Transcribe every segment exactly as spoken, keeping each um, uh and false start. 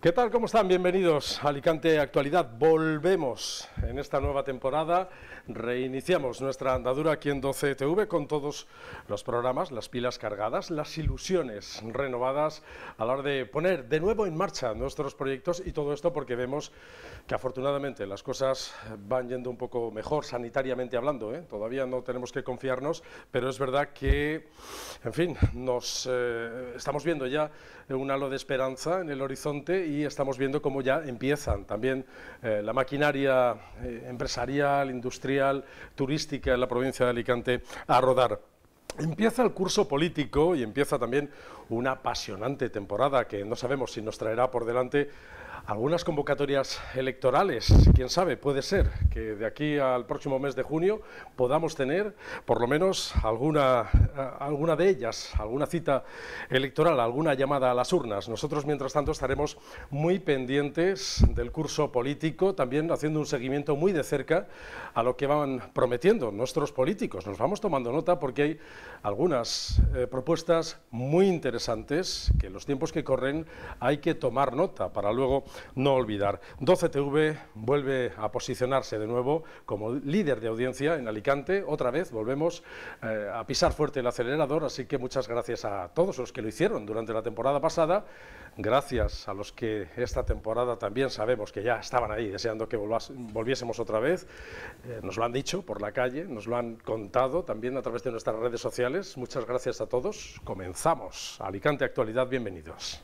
¿Qué tal? ¿Cómo están? Bienvenidos a Alicante Actualidad. Volvemos en esta nueva temporada, reiniciamos nuestra andadura aquí en doce T V con todos los programas, las pilas cargadas, las ilusiones renovadas a la hora de poner de nuevo en marcha nuestros proyectos, y todo esto porque vemos que afortunadamente las cosas van yendo un poco mejor sanitariamente hablando, ¿eh? Todavía no tenemos que confiarnos, pero es verdad que, en fin, nos eh, estamos viendo ya un halo de esperanza en el horizonte y estamos viendo cómo ya empiezan también eh, la maquinaria eh, empresarial, industrial, turística en la provincia de Alicante a rodar. Empieza el curso político y empieza también una apasionante temporada que no sabemos si nos traerá por delante algunas convocatorias electorales. Quién sabe, puede ser que de aquí al próximo mes de junio podamos tener por lo menos alguna, alguna de ellas, alguna cita electoral, alguna llamada a las urnas. Nosotros, mientras tanto, estaremos muy pendientes del curso político, también haciendo un seguimiento muy de cerca a lo que van prometiendo nuestros políticos. Nos vamos tomando nota porque hay algunas eh, propuestas muy interesantes que en los tiempos que corren hay que tomar nota para luego no olvidar. doce T V vuelve a posicionarse de nuevo como líder de audiencia en Alicante. Otra vez volvemos eh, a pisar fuerte el acelerador, así que muchas gracias a todos los que lo hicieron durante la temporada pasada. Gracias a los que esta temporada también sabemos que ya estaban ahí deseando que volviésemos otra vez. Eh, nos lo han dicho por la calle, nos lo han contado también a través de nuestras redes sociales. Muchas gracias a todos. Comenzamos. Alicante Actualidad, bienvenidos.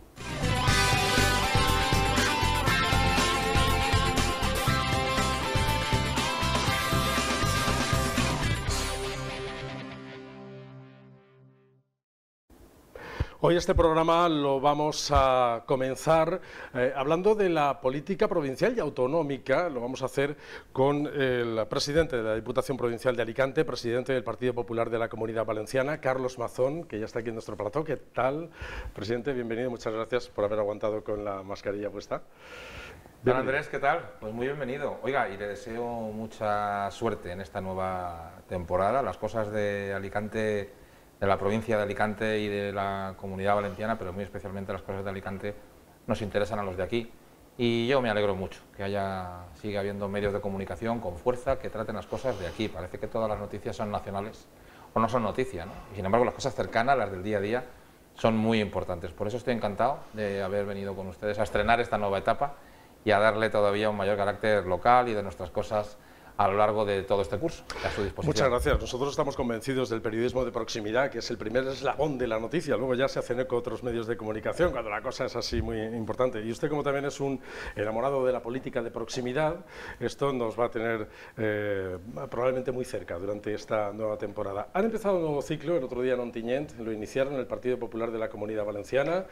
Hoy este programa lo vamos a comenzar eh, hablando de la política provincial y autonómica. Lo vamos a hacer con el presidente de la Diputación Provincial de Alicante, presidente del Partido Popular de la Comunidad Valenciana, Carlos Mazón, que ya está aquí en nuestro plató. ¿Qué tal, presidente? Bienvenido, muchas gracias por haber aguantado con la mascarilla puesta. Don Andrés, ¿qué tal? Pues muy bienvenido. Oiga, y le deseo mucha suerte en esta nueva temporada. Las cosas de Alicante, de la provincia de Alicante y de la Comunidad Valenciana, pero muy especialmente las cosas de Alicante, nos interesan a los de aquí. Y yo me alegro mucho que haya, siga habiendo medios de comunicación con fuerza que traten las cosas de aquí. Parece que todas las noticias son nacionales o no son noticias, ¿no? Y sin embargo las cosas cercanas, las del día a día, son muy importantes. Por eso estoy encantado de haber venido con ustedes a estrenar esta nueva etapa y a darle todavía un mayor carácter local y de nuestras cosas a lo largo de todo este curso, a su disposición. Muchas gracias. Nosotros estamos convencidos del periodismo de proximidad, que es el primer eslabón de la noticia. Luego ya se hacen eco otros medios de comunicación cuando la cosa es así muy importante. Y usted, como también es un enamorado de la política de proximidad, esto nos va a tener eh, probablemente muy cerca durante esta nueva temporada. Han empezado un nuevo ciclo, el otro día en Ontinyent, lo iniciaron el Partido Popular de la Comunidad Valenciana,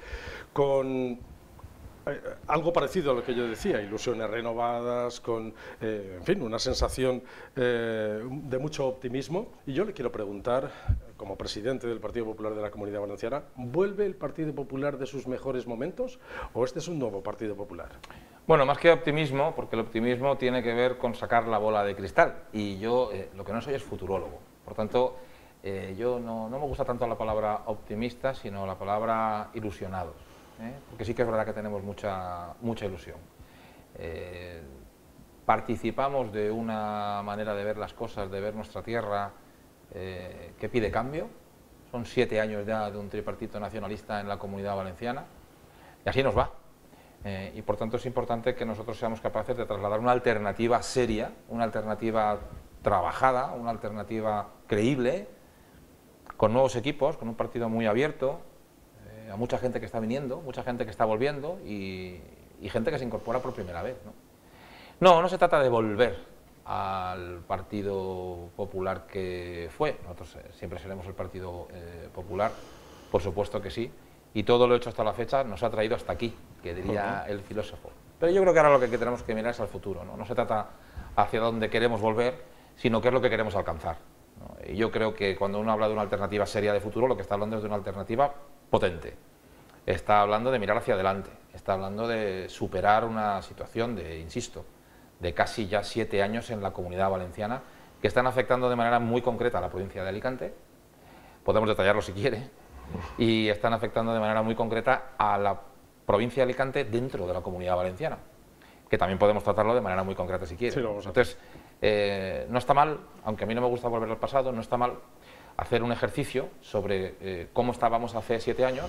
con Eh, algo parecido a lo que yo decía, ilusiones renovadas, con, eh, en fin, una sensación eh, de mucho optimismo. Y yo le quiero preguntar, como presidente del Partido Popular de la Comunidad Valenciana, ¿vuelve el Partido Popular de sus mejores momentos o este es un nuevo Partido Popular? Bueno, más que optimismo, porque el optimismo tiene que ver con sacar la bola de cristal, y yo eh, lo que no soy es futurólogo. Por tanto, eh, yo no, no me gusta tanto la palabra optimista, sino la palabra ilusionados. ¿Eh? Porque sí que es verdad que tenemos mucha, mucha ilusión. Eh, participamos de una manera de ver las cosas, de ver nuestra tierra, eh, que pide cambio. Son siete años ya de un tripartito nacionalista en la Comunidad Valenciana, y así nos va. Eh, y por tanto es importante que nosotros seamos capaces de trasladar una alternativa seria, una alternativa trabajada, una alternativa creíble, con nuevos equipos, con un partido muy abierto, a mucha gente que está viniendo, mucha gente que está volviendo y, y gente que se incorpora por primera vez, ¿no? No, no se trata de volver al Partido Popular que fue. Nosotros eh, siempre seremos el Partido eh, Popular, por supuesto que sí, y todo lo hecho hasta la fecha nos ha traído hasta aquí, que diría uh-huh. el filósofo. Pero yo creo que ahora lo que tenemos que mirar es al futuro, ¿no? No se trata hacia dónde queremos volver, sino qué es lo que queremos alcanzar, ¿no? Y yo creo que cuando uno habla de una alternativa seria de futuro, lo que está hablando es de una alternativa potente. Está hablando de mirar hacia adelante, está hablando de superar una situación de, insisto, de casi ya siete años en la Comunidad Valenciana, que están afectando de manera muy concreta a la provincia de Alicante, podemos detallarlo si quiere, y están afectando de manera muy concreta a la provincia de Alicante dentro de la Comunidad Valenciana, que también podemos tratarlo de manera muy concreta si quieres. Sí, lo vamos a Entonces, eh, no está mal, aunque a mí no me gusta volver al pasado, no está mal hacer un ejercicio sobre eh, cómo estábamos hace siete años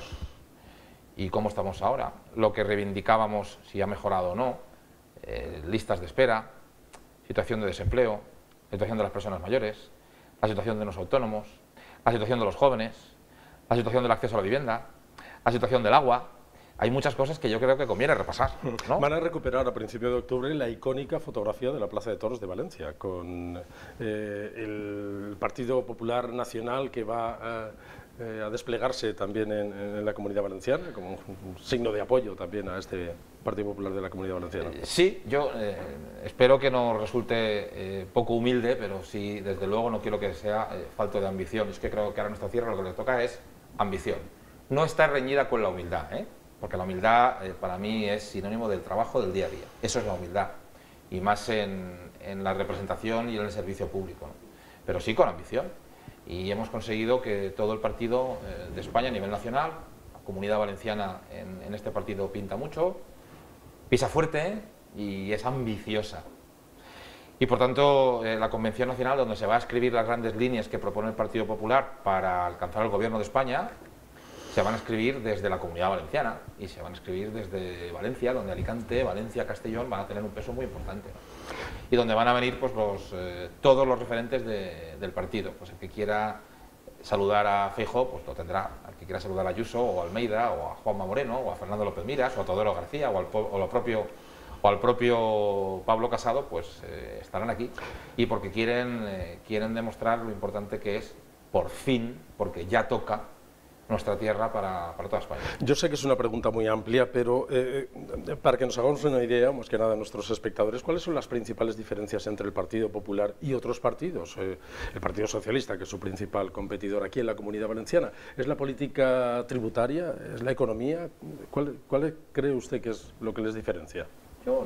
y cómo estamos ahora, lo que reivindicábamos, si ha mejorado o no, eh, listas de espera, situación de desempleo, situación de las personas mayores, la situación de los autónomos, la situación de los jóvenes, la situación del acceso a la vivienda, la situación del agua. Hay muchas cosas que yo creo que conviene repasar, ¿no? Van a recuperar a principios de octubre la icónica fotografía de la Plaza de Toros de Valencia, con eh, el Partido Popular Nacional que va a, eh, a desplegarse también en, en la Comunidad Valenciana, como un signo de apoyo también a este Partido Popular de la Comunidad Valenciana. Eh, sí, yo eh, espero que no resulte eh, poco humilde, pero sí, desde luego no quiero que sea eh, falto de ambición. Es que creo que ahora a nuestra tierra lo que le toca es ambición. No está reñida con la humildad, ¿eh? Porque la humildad eh, para mí es sinónimo del trabajo del día a día. Eso es la humildad, y más en, en la representación y en el servicio público, ¿no? Pero sí con ambición. Y hemos conseguido que todo el partido eh, de España a nivel nacional, la Comunidad Valenciana en, en este partido pinta mucho, pisa fuerte y es ambiciosa. Y por tanto, eh, la Convención Nacional, donde se va a escribir las grandes líneas que propone el Partido Popular para alcanzar el Gobierno de España, se van a escribir desde la Comunidad Valenciana y se van a escribir desde Valencia, donde Alicante, Valencia, Castellón van a tener un peso muy importante, ¿no? Y donde van a venir pues, los, eh, todos los referentes de, del partido. Pues el que quiera saludar a Feijóo, pues lo tendrá. El que quiera saludar a Ayuso, o a Almeida, o a Juanma Moreno, o a Fernando López Miras, o a Teodoro García, o al, o lo propio, o al propio Pablo Casado, pues eh, estarán aquí. Y porque quieren, eh, quieren demostrar lo importante que es, por fin, porque ya toca, nuestra tierra para, para toda España. Yo sé que es una pregunta muy amplia, pero eh, para que nos hagamos una idea, más que nada nuestros espectadores, ¿cuáles son las principales diferencias entre el Partido Popular y otros partidos? Eh, el Partido Socialista, que es su principal competidor aquí en la Comunidad Valenciana, ¿es la política tributaria? ¿Es la economía? ¿Cuál, cuál cree usted que es lo que les diferencia? Yo,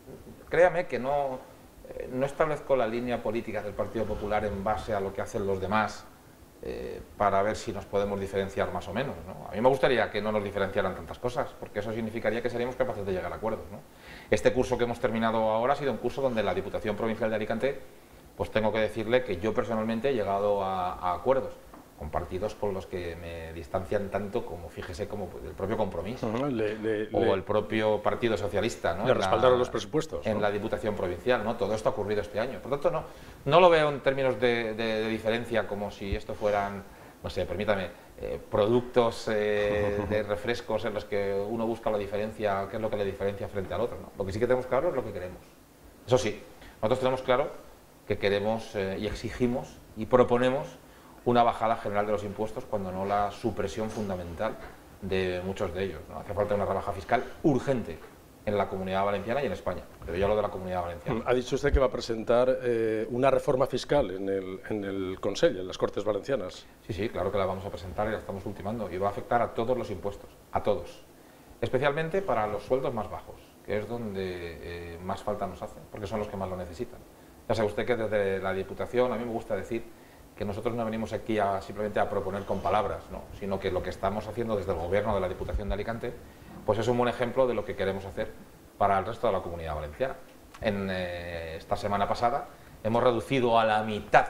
créame que no, eh, no establezco la línea política del Partido Popular en base a lo que hacen los demás, Eh, para ver si nos podemos diferenciar más o menos, ¿no? A mí me gustaría que no nos diferenciaran tantas cosas, porque eso significaría que seríamos capaces de llegar a acuerdos, ¿no? Este curso que hemos terminado ahora ha sido un curso donde la Diputación Provincial de Alicante, pues tengo que decirle que yo personalmente he llegado a, a acuerdos con partidos con los que me distancian tanto como, fíjese, como el propio Compromís, uh-huh, le, le, o le, el propio Partido Socialista, ¿no? Le respaldaron la, los presupuestos, en ¿no? la Diputación Provincial, ¿no? Todo esto ha ocurrido este año. Por tanto, no, no lo veo en términos de, de, de diferencia como si esto fueran, no sé, permítame, eh, productos eh, de refrescos en los que uno busca la diferencia, qué es lo que le diferencia frente al otro, ¿no? Lo que sí que tenemos claro es lo que queremos. Eso sí, nosotros tenemos claro que queremos eh, y exigimos y proponemos una bajada general de los impuestos, cuando no la supresión fundamental de muchos de ellos, ¿no? Hace falta una rebaja fiscal urgente en la Comunidad Valenciana y en España, pero yo hablo de la Comunidad Valenciana. Ha dicho usted que va a presentar eh, una reforma fiscal en el, en el Consell, en las Cortes Valencianas. Sí, sí, claro que la vamos a presentar y la estamos ultimando, y va a afectar a todos los impuestos, a todos, especialmente para los sueldos más bajos, que es donde eh, más falta nos hacen, porque son los que más lo necesitan. Ya sabe usted que desde la Diputación, a mí me gusta decir que nosotros no venimos aquí a, simplemente a proponer con palabras, ¿no? Sino que lo que estamos haciendo desde el Gobierno de la Diputación de Alicante, pues es un buen ejemplo de lo que queremos hacer para el resto de la Comunidad Valenciana. En eh, esta semana pasada hemos reducido a la mitad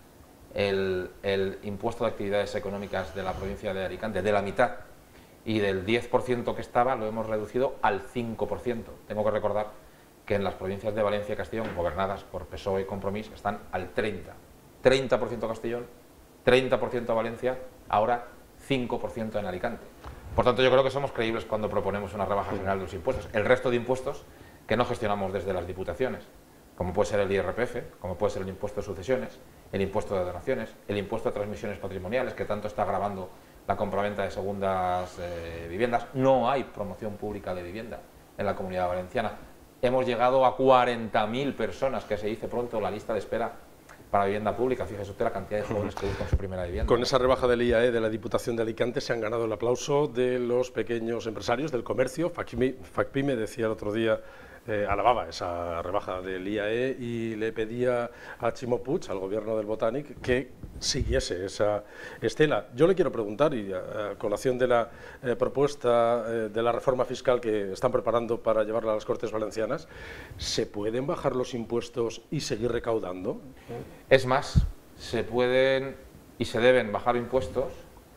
el, el impuesto de actividades económicas de la provincia de Alicante, de la mitad, y del diez por ciento que estaba lo hemos reducido al cinco por ciento. Tengo que recordar que en las provincias de Valencia y Castellón, gobernadas por P S O E y Compromís, están al treinta por ciento. treinta por ciento Castellón, treinta por ciento Valencia, ahora cinco por ciento en Alicante. Por tanto, yo creo que somos creíbles cuando proponemos una rebaja general de los impuestos. El resto de impuestos que no gestionamos desde las diputaciones, como puede ser el I R P F, como puede ser el impuesto de sucesiones, el impuesto de donaciones, el impuesto de transmisiones patrimoniales, que tanto está agravando la compraventa de segundas eh, viviendas. No hay promoción pública de vivienda en la Comunidad Valenciana. Hemos llegado a cuarenta mil personas, que se dice pronto la lista de espera para vivienda pública. Fíjese usted la cantidad de jóvenes que buscan su primera vivienda. Con esa rebaja del I A E de la Diputación de Alicante se han ganado el aplauso de los pequeños empresarios del comercio. FACPIME decía el otro día eh, alababa esa rebaja del I A E y le pedía a Ximo Puig, al gobierno del Botànic, que siguiese esa estela. Yo le quiero preguntar, y a, a colación de la eh, propuesta eh, de la reforma fiscal que están preparando para llevarla a las Cortes Valencianas, ¿se pueden bajar los impuestos y seguir recaudando? Es más, se pueden y se deben bajar impuestos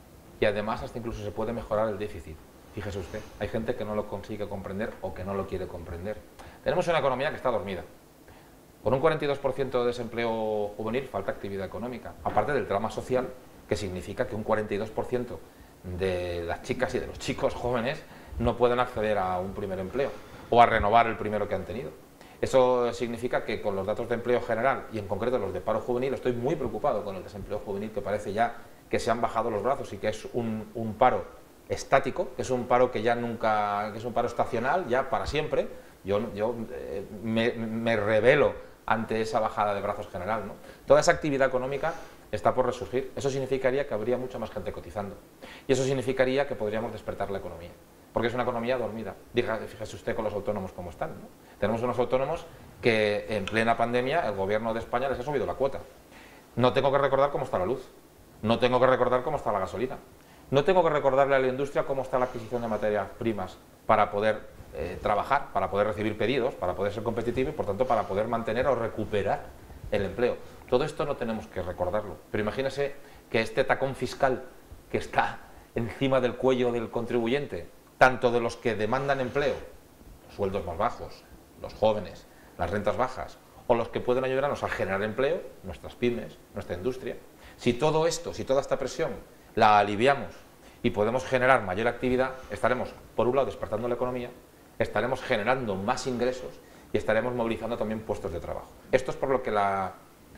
y además hasta incluso se puede mejorar el déficit. Fíjese usted, hay gente que no lo consigue comprender o que no lo quiere comprender. Tenemos una economía que está dormida. Con un cuarenta y dos por ciento de desempleo juvenil falta actividad económica, aparte del drama social, que significa que un cuarenta y dos por ciento de las chicas y de los chicos jóvenes no pueden acceder a un primer empleo o a renovar el primero que han tenido. Eso significa que con los datos de empleo general y en concreto los de paro juvenil, estoy muy preocupado con el desempleo juvenil, que parece ya que se han bajado los brazos y que es un, un paro estático, que es un paro que ya nunca, que es un paro estacional, ya para siempre. Yo, yo eh, me, me rebelo ante esa bajada de brazos general, ¿no? Toda esa actividad económica está por resurgir. Eso significaría que habría mucha más gente cotizando. Y eso significaría que podríamos despertar la economía. Porque es una economía dormida. Diga, fíjese usted con los autónomos cómo están, ¿no? Tenemos unos autónomos que en plena pandemia el gobierno de España les ha subido la cuota. No tengo que recordar cómo está la luz. No tengo que recordar cómo está la gasolina. No tengo que recordarle a la industria cómo está la adquisición de materias primas para poder eh, trabajar, para poder recibir pedidos, para poder ser competitivo y por tanto para poder mantener o recuperar el empleo. Todo esto no tenemos que recordarlo. Pero imagínese que este tacón fiscal que está encima del cuello del contribuyente, tanto de los que demandan empleo, los sueldos más bajos, los jóvenes, las rentas bajas, o los que pueden ayudarnos a generar empleo, nuestras pymes, nuestra industria. Si todo esto, si toda esta presión la aliviamos y podemos generar mayor actividad, estaremos, por un lado, despertando la economía, estaremos generando más ingresos y estaremos movilizando también puestos de trabajo. Esto es por lo que la,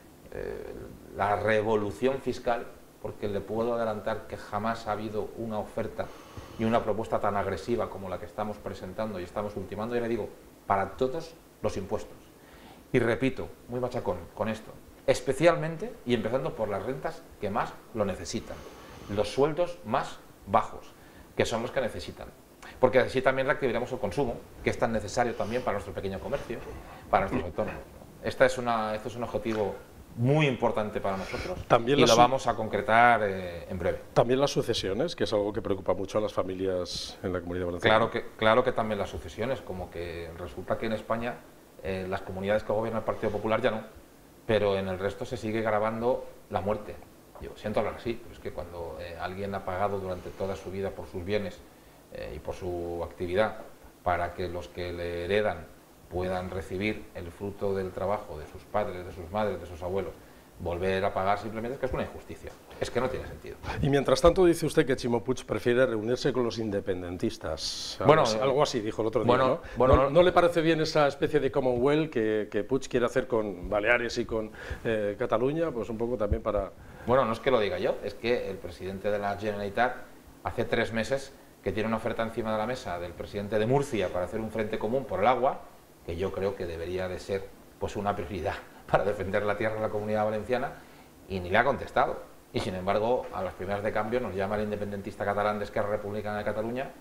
eh, la revolución fiscal, porque le puedo adelantar que jamás ha habido una oferta y una propuesta tan agresiva como la que estamos presentando y estamos ultimando, y le digo, para todos los impuestos. Y repito, muy machacón con esto, especialmente y empezando por las rentas que más lo necesitan, los sueldos más bajos, que son los que necesitan. Porque así también reactivaremos el consumo, que es tan necesario también para nuestro pequeño comercio, para nuestros autónomos. Esta es una, este es un objetivo muy importante para nosotros también y lo vamos a concretar eh, en breve. También las sucesiones, que es algo que preocupa mucho a las familias en la Comunidad Valenciana. Claro que, claro que también las sucesiones, como que resulta que en España eh, las comunidades que gobierna el Partido Popular ya no, pero en el resto se sigue grabando la muerte. Yo siento hablar así, pero es que cuando eh, alguien ha pagado durante toda su vida por sus bienes eh, y por su actividad para que los que le heredan puedan recibir el fruto del trabajo de sus padres, de sus madres, de sus abuelos, volver a pagar simplemente es que es una injusticia, es que no tiene sentido. Y mientras tanto dice usted que Ximo Puig prefiere reunirse con los independentistas, bueno, algo, algo así dijo el otro día, bueno, ¿no? Bueno, ¿No, ¿No le parece bien esa especie de Commonwealth que, que Puig quiere hacer con Baleares y con eh, Cataluña? Pues un poco también para... Bueno, no es que lo diga yo, es que el presidente de la Generalitat hace tres meses que tiene una oferta encima de la mesa del presidente de Murcia para hacer un frente común por el agua, que yo creo que debería de ser pues una prioridad para defender la tierra de la Comunidad Valenciana, y ni le ha contestado. Y sin embargo, a las primeras de cambio nos llama el independentista catalán de Esquerra Republicana de Cataluña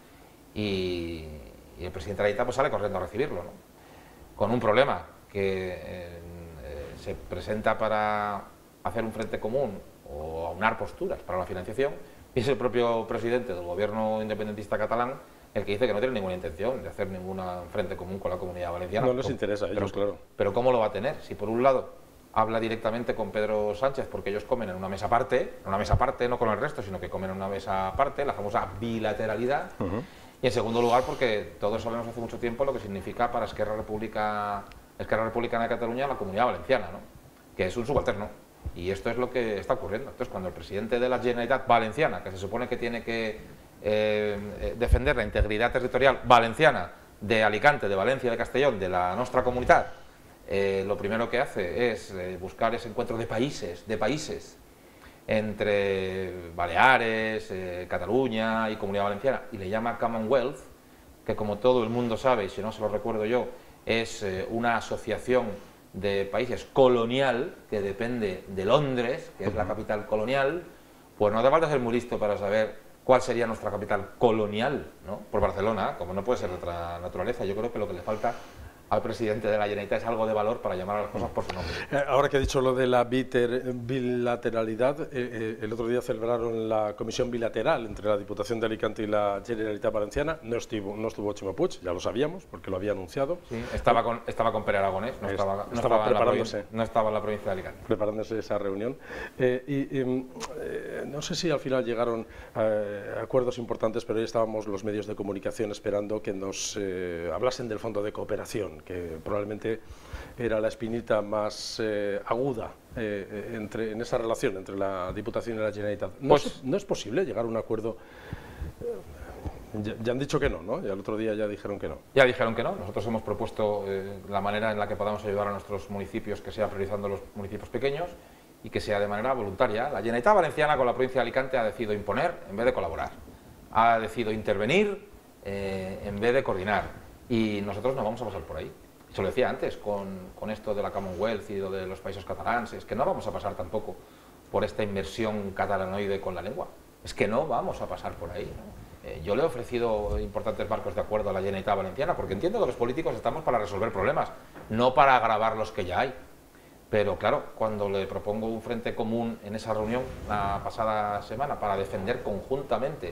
y, y el presidente de la Generalitat pues sale corriendo a recibirlo, ¿no? Con un problema que eh, se presenta para hacer un frente común o aunar posturas para la financiación, y es el propio presidente del gobierno independentista catalán el que dice que no tiene ninguna intención de hacer ningún frente común con la Comunidad Valenciana. No les interesa a ellos, pero, claro. Pero ¿cómo lo va a tener? Si por un lado habla directamente con Pedro Sánchez, porque ellos comen en una mesa aparte, en una mesa aparte, no con el resto, sino que comen en una mesa aparte, la famosa bilateralidad, uh-huh. Y en segundo lugar porque todos sabemos hace mucho tiempo lo que significa para Esquerra, República, Esquerra Republicana de Cataluña la Comunidad Valenciana, ¿no? Que es un subalterno. Y esto es lo que está ocurriendo. Entonces, cuando el presidente de la Generalitat Valenciana, que se supone que tiene que eh, defender la integridad territorial valenciana de Alicante, de Valencia, de Castellón, de la nuestra comunidad, eh, lo primero que hace es eh, buscar ese encuentro de países, de países entre Baleares, eh, Cataluña y Comunidad Valenciana, y le llama Commonwealth, que como todo el mundo sabe, y si no se lo recuerdo yo, es eh, una asociación de países colonial que depende de Londres, que es la capital colonial. Pues no hace falta ser muy listo para saber cuál sería nuestra capital colonial, ¿no? Por Barcelona, como no puede ser de otra naturaleza. Yo creo que lo que le falta al presidente de la Generalitat es algo de valor para llamar a las cosas por su nombre. Ahora que he dicho lo de la bilateralidad, eh, eh, el otro día celebraron la comisión bilateral entre la Diputación de Alicante y la Generalitat Valenciana. No estuvo, no estuvo Chimo Puig, ya lo sabíamos, porque lo había anunciado. Sí, estaba con, estaba con Pere Aragonés, no estaba, no estaba estaba preparándose. En la, no estaba en la provincia de Alicante. Preparándose esa reunión. Eh, y, y eh, no sé si al final llegaron eh, acuerdos importantes, pero ahí estábamos los medios de comunicación esperando que nos eh, hablasen del Fondo de Cooperación, que probablemente era la espinita más eh, aguda eh, entre, en esa relación entre la Diputación y la Generalitat. ¿No, pues, es, ¿No es posible llegar a un acuerdo? Ya, ya han dicho que no, ¿no? Ya el otro día ya dijeron que no. Ya dijeron que no. Nosotros hemos propuesto eh, la manera en la que podamos ayudar a nuestros municipios, que sea priorizando los municipios pequeños y que sea de manera voluntaria. La Generalitat Valenciana con la provincia de Alicante ha decidido imponer en vez de colaborar. Ha decidido intervenir eh, en vez de coordinar. Y nosotros no vamos a pasar por ahí. Se lo decía antes, con, con esto de la Commonwealth y lo de los países catalans, es que no vamos a pasar tampoco por esta inversión catalanoide con la lengua. Es que no vamos a pasar por ahí, ¿no? Eh, yo le he ofrecido importantes marcos de acuerdo a la Generalitat Valenciana, porque entiendo que los políticos estamos para resolver problemas, no para agravar los que ya hay. Pero claro, cuando le propongo un frente común en esa reunión la pasada semana para defender conjuntamente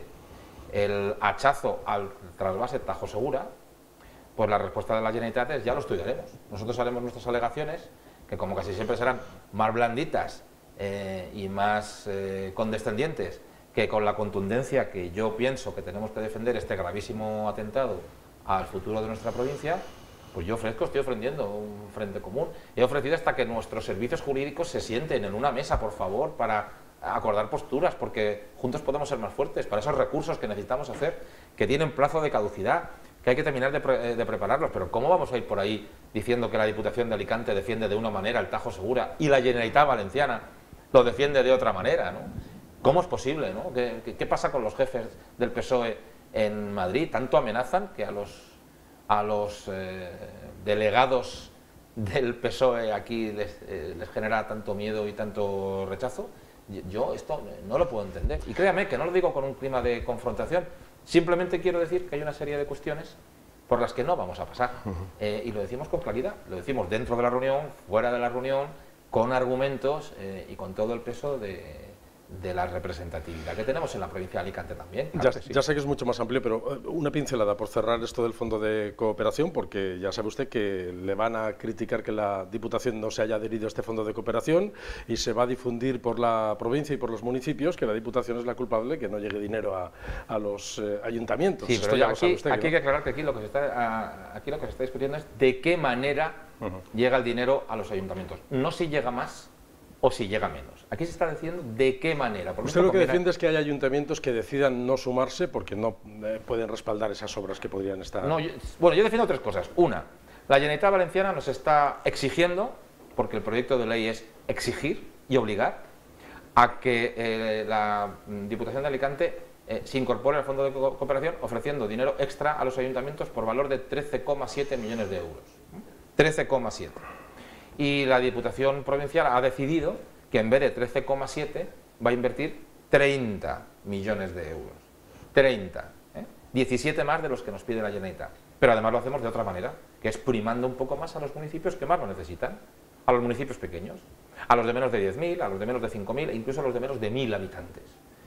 el hachazo al trasvase Tajo Segura, pues la respuesta de la Generalitat es: ya lo estudiaremos. Nosotros haremos nuestras alegaciones, que como casi siempre serán más blanditas eh, y más eh, condescendientes que con la contundencia que yo pienso que tenemos que defender este gravísimo atentado al futuro de nuestra provincia. Pues yo ofrezco, estoy ofreciendo un frente común. He ofrecido hasta que nuestros servicios jurídicos se sienten en una mesa, por favor, para acordar posturas, porque juntos podemos ser más fuertes, para esos recursos que necesitamos hacer, que tienen plazo de caducidad, que hay que terminar de, pre de prepararlos. Pero ¿cómo vamos a ir por ahí diciendo que la Diputación de Alicante defiende de una manera el Tajo Segura y la Generalitat Valenciana lo defiende de otra manera, ¿no? ¿Cómo es posible, ¿no? ¿Qué, qué, qué pasa con los jefes del P S O E en Madrid? Tanto amenazan que a los, a los eh, delegados del P S O E aquí les, eh, les genera tanto miedo y tanto rechazo. Yo esto no lo puedo entender. Y créame que no lo digo con un clima de confrontación. Simplemente quiero decir que hay una serie de cuestiones por las que no vamos a pasar. Uh-huh. eh, y lo decimos con claridad, lo decimos dentro de la reunión, fuera de la reunión, con argumentos eh, y con todo el peso de, de la representatividad que tenemos en la provincia de Alicante también. Claro ya, sí. ya sé que es mucho más amplio, pero una pincelada por cerrar esto del Fondo de Cooperación, porque ya sabe usted que le van a criticar que la Diputación no se haya adherido a este Fondo de Cooperación y se va a difundir por la provincia y por los municipios que la Diputación es la culpable, que no llegue dinero a, a los eh, ayuntamientos. Sí, pero ya aquí, usted, aquí ¿no? hay que aclarar que aquí lo que, se está, a, aquí lo que se está discutiendo es de qué manera uh-huh. llega el dinero a los ayuntamientos, no si llega más o si llega menos. Aquí se está diciendo de qué manera. Porque usted lo que defiende es que hay ayuntamientos que decidan no sumarse porque no eh, pueden respaldar esas obras que podrían estar... No, yo, bueno, yo defiendo tres cosas. Una, la Generalitat Valenciana nos está exigiendo, porque el proyecto de ley es exigir y obligar, a que eh, la Diputación de Alicante eh, se incorpore al Fondo de Cooperación ofreciendo dinero extra a los ayuntamientos por valor de trece coma siete millones de euros. trece coma siete. Y la Diputación Provincial ha decidido que en vez de trece coma siete va a invertir treinta millones de euros. treinta. ¿eh? diecisiete más de los que nos pide la Generalitat. Pero además lo hacemos de otra manera, que es primando un poco más a los municipios que más lo necesitan, a los municipios pequeños, a los de menos de diez mil, a los de menos de cinco mil e incluso a los de menos de mil habitantes.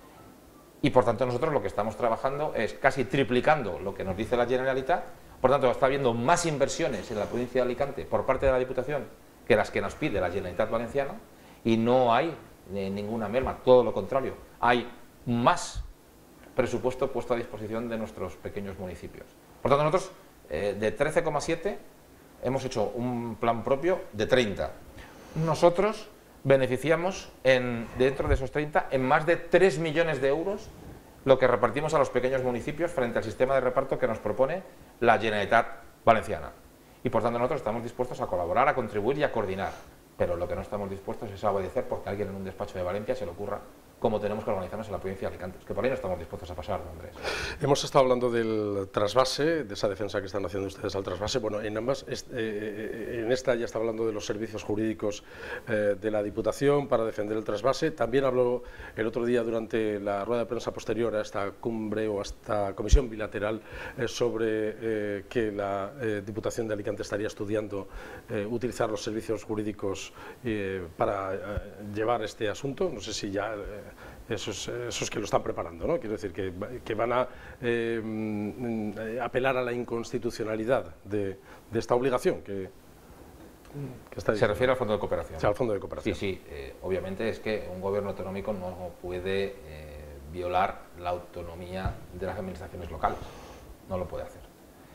Y por tanto nosotros lo que estamos trabajando es casi triplicando lo que nos dice la Generalitat. Por tanto está habiendo más inversiones en la provincia de Alicante por parte de la Diputación que las que nos pide la Generalitat Valenciana, y no hay eh, ninguna merma, todo lo contrario, hay más presupuesto puesto a disposición de nuestros pequeños municipios. Por tanto, nosotros eh, de trece coma siete hemos hecho un plan propio de treinta. Nosotros beneficiamos en, dentro de esos treinta en más de tres millones de euros lo que repartimos a los pequeños municipios frente al sistema de reparto que nos propone la Generalitat Valenciana. Y por tanto nosotros estamos dispuestos a colaborar, a contribuir y a coordinar. Pero lo que no estamos dispuestos es a obedecer porque a alguien en un despacho de Valencia se le ocurra como tenemos que organizarnos en la provincia de Alicante. Es que por ahí no estamos dispuestos a pasar, Andrés. Hemos estado hablando del trasvase, de esa defensa que están haciendo ustedes al trasvase. Bueno, en ambas, eh, en esta ya está hablando de los servicios jurídicos eh, de la Diputación para defender el trasvase. También habló el otro día durante la rueda de prensa posterior a esta cumbre o a esta comisión bilateral eh, sobre eh, que la eh, Diputación de Alicante estaría estudiando eh, utilizar los servicios jurídicos eh, para eh, llevar este asunto. No sé si ya... Eh, Esos, esos que lo están preparando, ¿no? Quiero decir que, que van a eh, apelar a la inconstitucionalidad de, de esta obligación que, que está Se refiere al Fondo de Cooperación. O sea, al Fondo de Cooperación. Sí, sí. Eh, obviamente es que un gobierno autonómico no puede eh, violar la autonomía de las administraciones locales. No lo puede hacer.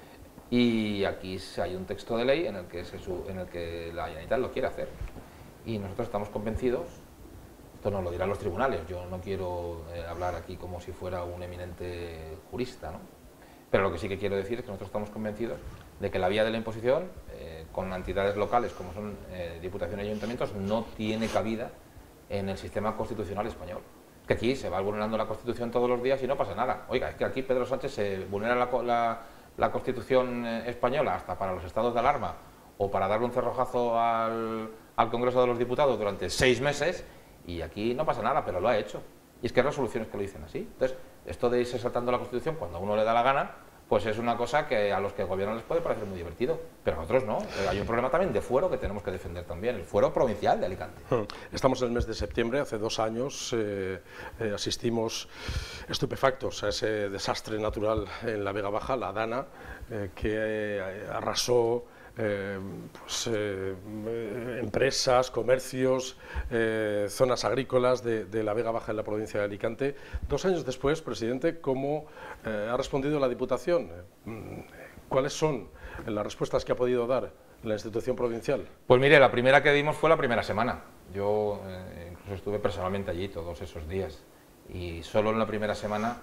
Y aquí hay un texto de ley en el que, se, en el que la Generalitat lo quiere hacer. Y nosotros estamos convencidos. Esto nos lo dirán los tribunales, yo no quiero eh, hablar aquí como si fuera un eminente jurista, ¿no? Pero lo que sí que quiero decir es que nosotros estamos convencidos de que la vía de la imposición, eh, con entidades locales como son eh, diputaciones y ayuntamientos, no tiene cabida en el sistema constitucional español. Que aquí se va vulnerando la Constitución todos los días y no pasa nada. Oiga, es que aquí Pedro Sánchez se vulnera la, la, la Constitución española hasta para los estados de alarma o para darle un cerrojazo al, al Congreso de los Diputados durante seis meses. Y aquí no pasa nada, pero lo ha hecho. Y es que hay resoluciones que lo dicen así. Entonces, esto de irse saltando la Constitución cuando a uno le da la gana, pues es una cosa que a los que gobiernan les puede parecer muy divertido, pero a nosotros no. Hay un problema también de fuero que tenemos que defender también, el fuero provincial de Alicante. Estamos en el mes de septiembre, hace dos años eh, eh, asistimos estupefactos a ese desastre natural en la Vega Baja, la Dana, eh, que eh, arrasó Eh, pues, eh, empresas, comercios, eh, zonas agrícolas de, de la Vega Baja en la provincia de Alicante. Dos años después, presidente, ¿cómo eh, ha respondido la Diputación? ¿Cuáles son las respuestas que ha podido dar la institución provincial? Pues mire, la primera que dimos fue la primera semana. Yo eh, incluso estuve personalmente allí todos esos días y solo en la primera semana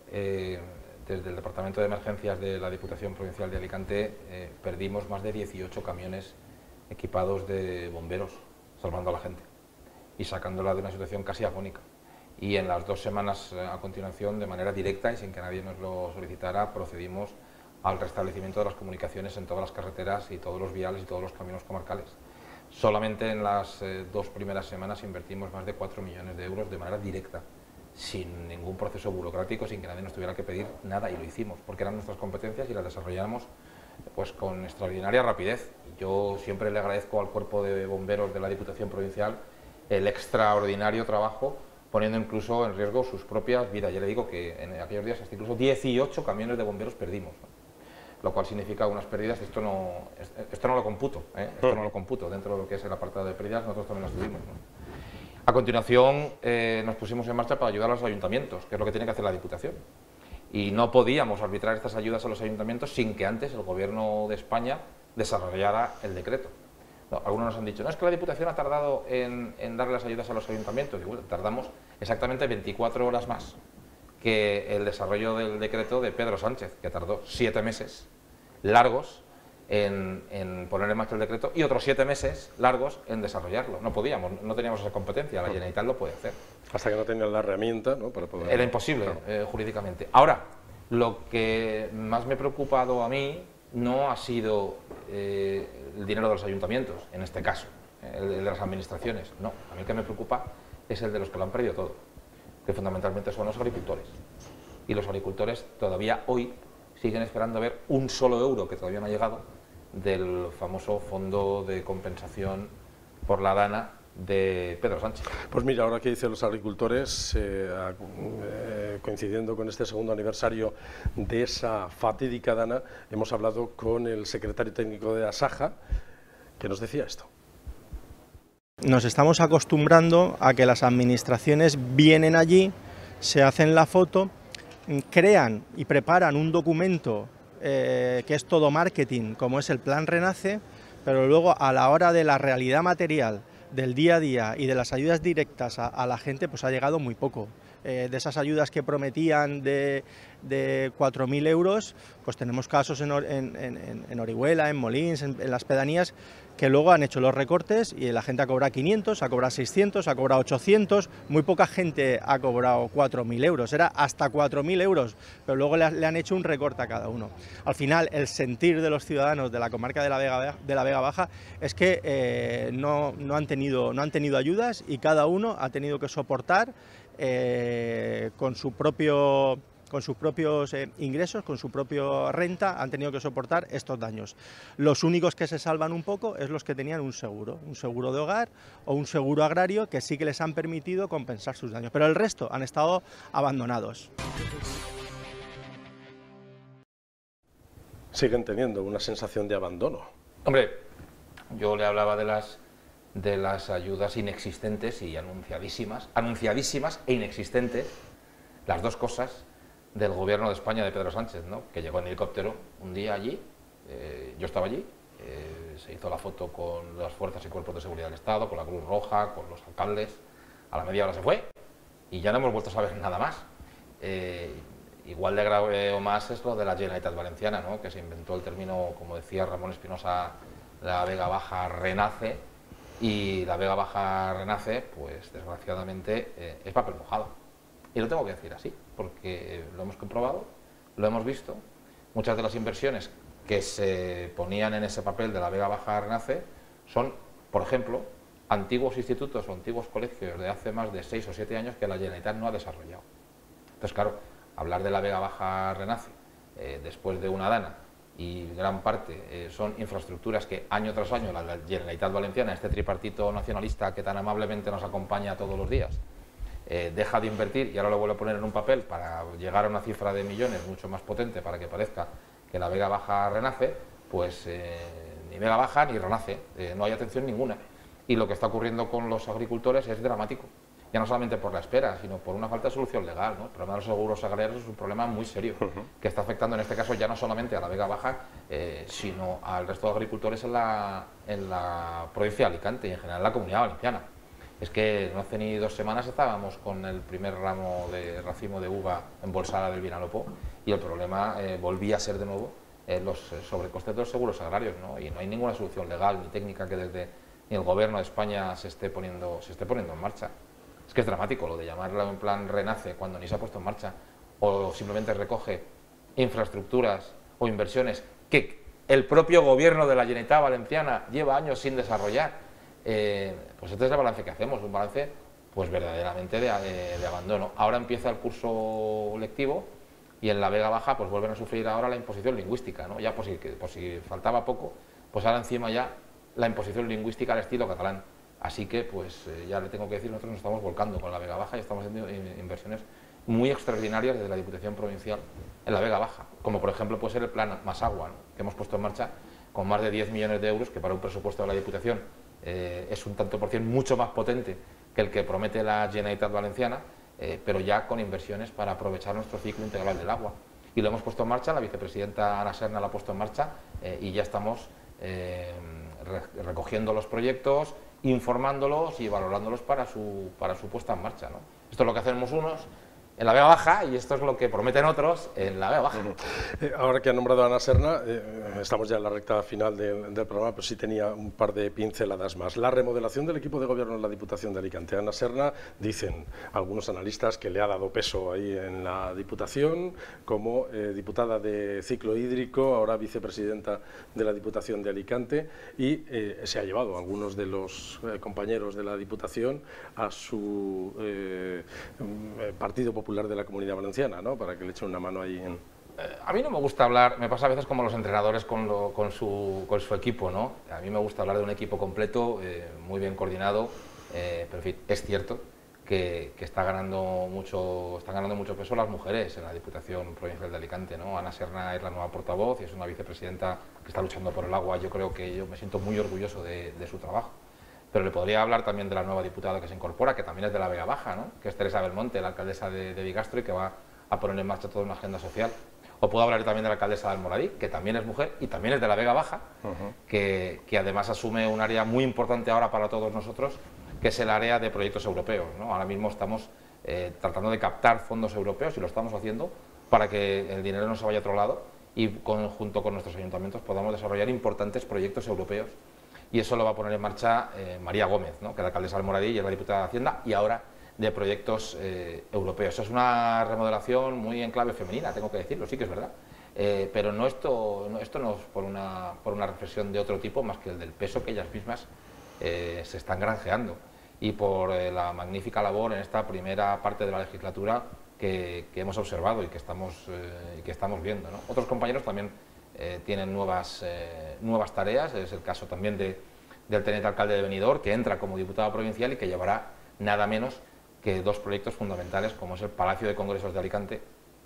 eh, desde el Departamento de Emergencias de la Diputación Provincial de Alicante eh, perdimos más de dieciocho camiones equipados de bomberos salvando a la gente y sacándola de una situación casi agónica. Y en las dos semanas eh, a continuación, de manera directa y sin que nadie nos lo solicitara, procedimos al restablecimiento de las comunicaciones en todas las carreteras y todos los viales y todos los caminos comarcales. Solamente en las eh, dos primeras semanas invertimos más de cuatro millones de euros de manera directa, sin ningún proceso burocrático, sin que nadie nos tuviera que pedir nada, y lo hicimos, porque eran nuestras competencias y las desarrollamos pues, con extraordinaria rapidez. Yo siempre le agradezco al cuerpo de bomberos de la Diputación Provincial el extraordinario trabajo, poniendo incluso en riesgo sus propias vidas. Ya le digo que en aquellos días hasta incluso dieciocho camiones de bomberos perdimos, ¿no? Lo cual significa unas pérdidas, esto no, esto no lo computo, ¿eh? esto no lo computo, dentro de lo que es el apartado de pérdidas nosotros también las tuvimos, ¿no? A continuación eh, nos pusimos en marcha para ayudar a los ayuntamientos, que es lo que tiene que hacer la Diputación. Y no podíamos arbitrar estas ayudas a los ayuntamientos sin que antes el Gobierno de España desarrollara el decreto. No, algunos nos han dicho, no, es que la Diputación ha tardado en, en darle las ayudas a los ayuntamientos. Y bueno, tardamos exactamente veinticuatro horas más que el desarrollo del decreto de Pedro Sánchez, que tardó siete meses largos En, en poner en marcha el decreto y otros siete meses largos en desarrollarlo. No podíamos, no teníamos esa competencia, la Generalitat lo puede hacer. Hasta que no tenían la herramienta, ¿no? Para poder... Era imposible, claro. eh, jurídicamente. Ahora, lo que más me ha preocupado a mí no ha sido eh, el dinero de los ayuntamientos, en este caso, el, el de las administraciones, no. A mí el que me preocupa es el de los que lo han perdido todo, que fundamentalmente son los agricultores. Y los agricultores todavía hoy siguen esperando ver un solo euro, que todavía no ha llegado, del famoso fondo de compensación por la Dana de Pedro Sánchez. Pues mira, ahora que dicen los agricultores, eh, eh, coincidiendo con este segundo aniversario de esa fatídica Dana, hemos hablado con el secretario técnico de Asaja, que nos decía esto. Nos estamos acostumbrando a que las administraciones vienen allí, se hacen la foto, crean y preparan un documento Eh, que es todo marketing, como es el Plan Renace, pero luego a la hora de la realidad material, del día a día y de las ayudas directas a, a la gente, pues ha llegado muy poco. eh, de esas ayudas que prometían de, de cuatro mil euros, pues tenemos casos en, en, en, en Orihuela, en Molins, en, en las pedanías, que luego han hecho los recortes y la gente ha cobrado quinientos, ha cobrado seiscientos, ha cobrado ochocientos, muy poca gente ha cobrado cuatro mil euros, era hasta cuatro mil euros, pero luego le, le han hecho un recorte a cada uno. Al final, el sentir de los ciudadanos de la comarca de la Vega, de la Vega Baja es que eh, no, no, han tenido, no han tenido ayudas y cada uno ha tenido que soportar eh, con su propio... con sus propios eh, ingresos, con su propia renta, han tenido que soportar estos daños. Los únicos que se salvan un poco es los que tenían un seguro, un seguro de hogar o un seguro agrario que sí que les han permitido compensar sus daños, pero el resto han estado abandonados. Siguen teniendo una sensación de abandono. Hombre, yo le hablaba de las, de las ayudas inexistentes y anunciadísimas, anunciadísimas e inexistentes, las dos cosas, del gobierno de España de Pedro Sánchez, ¿no? Que llegó en helicóptero un día allí, eh, yo estaba allí, eh, se hizo la foto con las fuerzas y cuerpos de seguridad del Estado, con la Cruz Roja, con los alcaldes, a la media hora se fue y ya no hemos vuelto a saber nada más. Eh, igual de grave o más es lo de la Generalitat Valenciana, ¿no? Que se inventó el término, como decía Ramón Espinosa, la Vega Baja renace, y la Vega Baja renace, pues desgraciadamente eh, es papel mojado. Y lo tengo que decir así, porque lo hemos comprobado, lo hemos visto. Muchas de las inversiones que se ponían en ese papel de la Vega Baja Renace son, por ejemplo, antiguos institutos o antiguos colegios de hace más de seis o siete años que la Generalitat no ha desarrollado. Entonces, claro, hablar de la Vega Baja Renace eh, después de una dana, y gran parte eh, son infraestructuras que año tras año la Generalitat Valenciana, este tripartito nacionalista que tan amablemente nos acompaña todos los días, Eh, deja de invertir y ahora lo vuelve a poner en un papel para llegar a una cifra de millones mucho más potente para que parezca que la Vega Baja renace, pues eh, ni Vega Baja ni renace, eh, no hay atención ninguna. Y lo que está ocurriendo con los agricultores es dramático, ya no solamente por la espera, sino por una falta de solución legal, ¿no? El problema de los seguros agrarios es un problema muy serio, uh-huh. que está afectando en este caso ya no solamente a la Vega Baja, eh, sino al resto de agricultores en la, en la provincia de Alicante y en general en la Comunidad Valenciana. Es que no hace ni dos semanas estábamos con el primer ramo de racimo de uva embolsada del Vinalopó y el problema eh, volvía a ser de nuevo eh, los eh, sobrecostes de los seguros agrarios, ¿no? Y no hay ninguna solución legal ni técnica que desde ni el gobierno de España se esté poniendo, se esté poniendo en marcha. Es que es dramático lo de llamarlo en plan renace cuando ni se ha puesto en marcha, o simplemente recoge infraestructuras o inversiones que el propio gobierno de la Generalitat Valenciana lleva años sin desarrollar. Eh, pues este es el balance que hacemos, un balance pues verdaderamente de, de, de abandono. Ahora empieza el curso lectivo y en la Vega Baja pues vuelven a sufrir ahora la imposición lingüística, ¿no? Ya por si, por si faltaba poco, pues ahora encima ya la imposición lingüística al estilo catalán. Así que pues eh, ya le tengo que decir, nosotros nos estamos volcando con la Vega Baja y estamos haciendo inversiones muy extraordinarias desde la Diputación Provincial en la Vega Baja, como por ejemplo puede ser el plan Masagua, ¿no? Que hemos puesto en marcha con más de diez millones de euros, que para un presupuesto de la Diputación Eh, es un tanto por cien mucho más potente que el que promete la Generalitat Valenciana, eh, pero ya con inversiones para aprovechar nuestro ciclo integral del agua. Y lo hemos puesto en marcha, la vicepresidenta Ana Serna lo ha puesto en marcha eh, y ya estamos eh, re recogiendo los proyectos, informándolos y valorándolos para su, para su puesta en marcha, ¿no? Esto es lo que hacemos unos en la Vega Baja y esto es lo que prometen otros en la Vega Baja. Eh, ahora que ha nombrado a Ana Serna, eh, estamos ya en la recta final del, del programa, pero sí tenía un par de pinceladas más. La remodelación del equipo de gobierno en la Diputación de Alicante. Ana Serna, dicen algunos analistas que le ha dado peso ahí en la Diputación, como eh, diputada de ciclo hídrico, ahora vicepresidenta de la Diputación de Alicante, y eh, se ha llevado a algunos de los eh, compañeros de la Diputación a su eh, Partido Popular de la Comunidad Valenciana, ¿no? Para que le echen una mano ahí en... Eh, a mí no me gusta hablar, me pasa a veces como los entrenadores con, lo, con, su, con su equipo, ¿no? A mí me gusta hablar de un equipo completo, eh, muy bien coordinado, eh, pero en fin, es cierto que, que está ganando mucho, están ganando mucho peso las mujeres en la Diputación Provincial de Alicante, ¿no? Ana Serna es la nueva portavoz y es una vicepresidenta que está luchando por el agua. Yo creo que yo me siento muy orgulloso de, de su trabajo. Pero le podría hablar también de la nueva diputada que se incorpora, que también es de la Vega Baja, ¿no? Que es Teresa Belmonte, la alcaldesa de, de Bigastro y que va a poner en marcha toda una agenda social. O puedo hablar también de la alcaldesa de Almoradí, que también es mujer y también es de la Vega Baja, uh-huh. que, que además asume un área muy importante ahora para todos nosotros, que es el área de proyectos europeos, ¿no? Ahora mismo estamos eh, tratando de captar fondos europeos, y lo estamos haciendo, para que el dinero no se vaya a otro lado y con, junto con nuestros ayuntamientos podamos desarrollar importantes proyectos europeos. Y eso lo va a poner en marcha eh, María Gómez, ¿no?, que es la alcaldesa de Almoradí y es la diputada de Hacienda, y ahora de proyectos eh, europeos. Es una remodelación muy en clave femenina, tengo que decirlo, sí que es verdad. Eh, pero no esto, no, esto no es por una, por una reflexión de otro tipo más que el del peso que ellas mismas eh, se están granjeando, y por eh, la magnífica labor en esta primera parte de la legislatura que, que hemos observado y que estamos, eh, que estamos viendo, ¿no? Otros compañeros también eh, tienen nuevas, eh, nuevas tareas. Es el caso también de, del teniente alcalde de Benidorm, que entra como diputado provincial y que llevará nada menos que dos proyectos fundamentales, como es el Palacio de Congresos de Alicante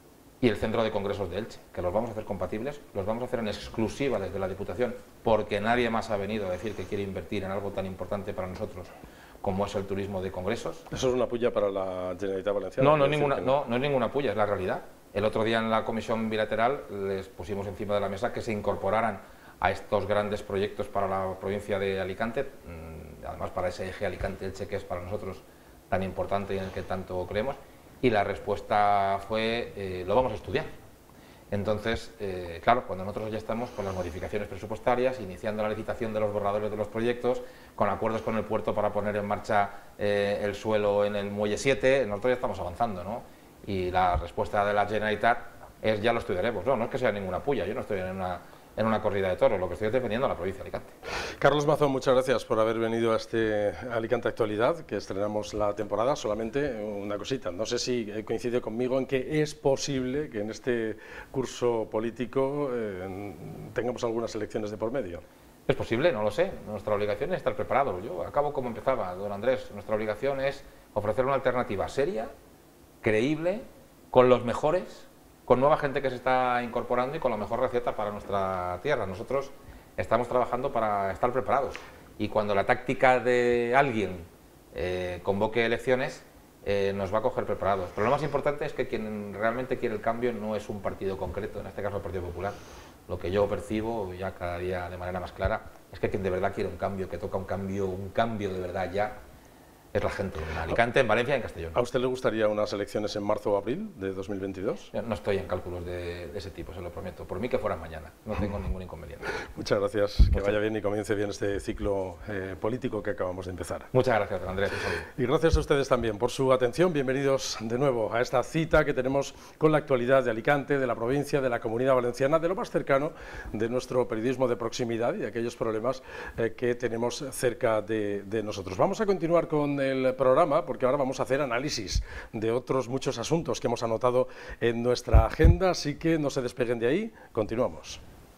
y el Centro de Congresos de Elche, que los vamos a hacer compatibles, los vamos a hacer en exclusiva desde la Diputación, porque nadie más ha venido a decir que quiere invertir en algo tan importante para nosotros como es el turismo de congresos. ¿Eso es una puya para la Generalitat Valenciana? No, no es, ninguna, no, no es ninguna puya, es la realidad. El otro día en la comisión bilateral les pusimos encima de la mesa que se incorporaran a estos grandes proyectos para la provincia de Alicante, además para ese eje Alicante-Elche que es para nosotros tan importante y en el que tanto creemos, y la respuesta fue, eh, lo vamos a estudiar. Entonces, eh, claro, cuando nosotros ya estamos con las modificaciones presupuestarias, iniciando la licitación de los borradores de los proyectos, con acuerdos con el puerto para poner en marcha eh, el suelo en el Muelle siete, nosotros ya estamos avanzando, ¿no? Y la respuesta de la Generalitat es, ya lo estudiaremos. No, no es que sea ninguna puya, yo no estoy en una, en una corrida de toros, lo que estoy es defendiendo a la provincia de Alicante. Carlos Mazón, muchas gracias por haber venido a este Alicante Actualidad, que estrenamos la temporada. Solamente una cosita, no sé si coincide conmigo en que es posible que en este curso político eh, tengamos algunas elecciones de por medio. Es posible, no lo sé. Nuestra obligación es estar preparados. Yo acabo como empezaba, don Andrés. Nuestra obligación es ofrecer una alternativa seria, creíble, con los mejores, con nueva gente que se está incorporando y con la mejor receta para nuestra tierra. Nosotros estamos trabajando para estar preparados, y cuando la táctica de alguien eh, convoque elecciones eh, nos va a coger preparados. Pero lo más importante es que quien realmente quiere el cambio no es un partido concreto, en este caso el Partido Popular. Lo que yo percibo ya cada día de manera más clara es que quien de verdad quiere un cambio, que toca un cambio, un cambio de verdad ya, es la gente en Alicante, en Valencia y en Castellón. ¿A usted le gustaría unas elecciones en marzo o abril de dos mil veintidós? Yo no estoy en cálculos de, de ese tipo, se lo prometo. Por mí que fuera mañana, no tengo ningún inconveniente. Muchas gracias, que Muchas. vaya bien y comience bien este ciclo eh, político que acabamos de empezar. Muchas gracias, don Andrés. Un saludo. Y gracias a ustedes también por su atención. Bienvenidos de nuevo a esta cita que tenemos con la actualidad de Alicante, de la provincia, de la Comunidad Valenciana, de lo más cercano de nuestro periodismo de proximidad y de aquellos problemas eh, que tenemos cerca de, de nosotros. Vamos a continuar con el programa, porque ahora vamos a hacer análisis de otros muchos asuntos que hemos anotado en nuestra agenda, así que no se despeguen de ahí, continuamos.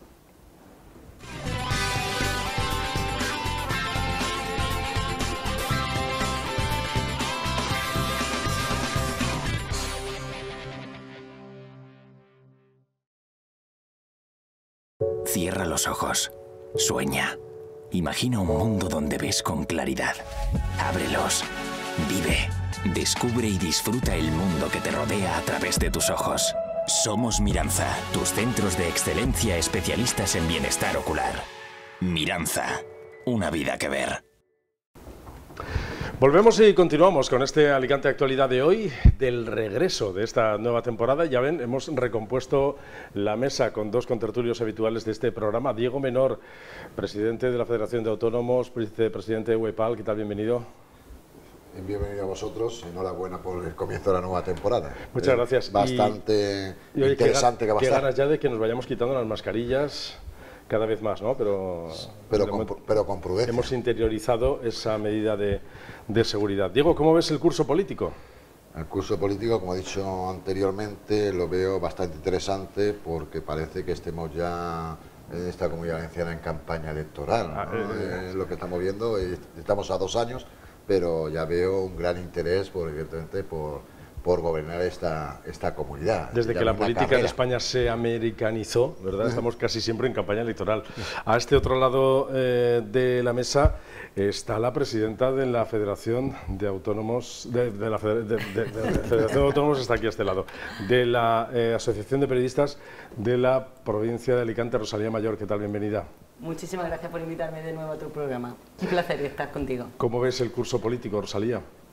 Cierra los ojos, sueña, imagina un mundo donde ves con claridad. Ábrelos. Vive, descubre y disfruta el mundo que te rodea a través de tus ojos. Somos Miranza, tus centros de excelencia especialistas en bienestar ocular. Miranza, una vida que ver. Volvemos y continuamos con este Alicante Actualidad de hoy, del regreso de esta nueva temporada. Ya ven, hemos recompuesto la mesa con dos contertulios habituales de este programa. Diego Menor, presidente de la Federación de Autónomos, vicepresidente de UEPAL, ¿qué tal? Bienvenido. Bienvenido a vosotros, enhorabuena por el comienzo de la nueva temporada. Muchas eh, gracias. Bastante y, y oye, interesante qué, que va a qué estar. ganas ya de que nos vayamos quitando las mascarillas cada vez más, ¿no? Pero, pero, con, pero con prudencia. Hemos interiorizado esa medida de, de seguridad. Diego, ¿cómo ves el curso político? El curso político, como he dicho anteriormente, lo veo bastante interesante porque parece que estemos ya en esta Comunidad Valenciana en campaña electoral, ¿no? Ah, eh, eh, lo que estamos viendo, estamos a dos años, pero ya veo un gran interés, por, evidentemente, por, por gobernar esta, esta comunidad. Desde que la política carrera. en España se americanizó, ¿verdad? Estamos casi siempre en campaña electoral. A este otro lado eh, de la mesa está la presidenta de la Federación de Autónomos, de, de la Federación de, de, de, de Federación de Autónomos está aquí a este lado, de la eh, Asociación de Periodistas de la provincia de Alicante, Rosalía Mayor. ¿Qué tal? Bienvenida. Muchísimas gracias por invitarme de nuevo a tu programa. Un placer estar contigo. ¿Cómo ves el curso político, Rosalía?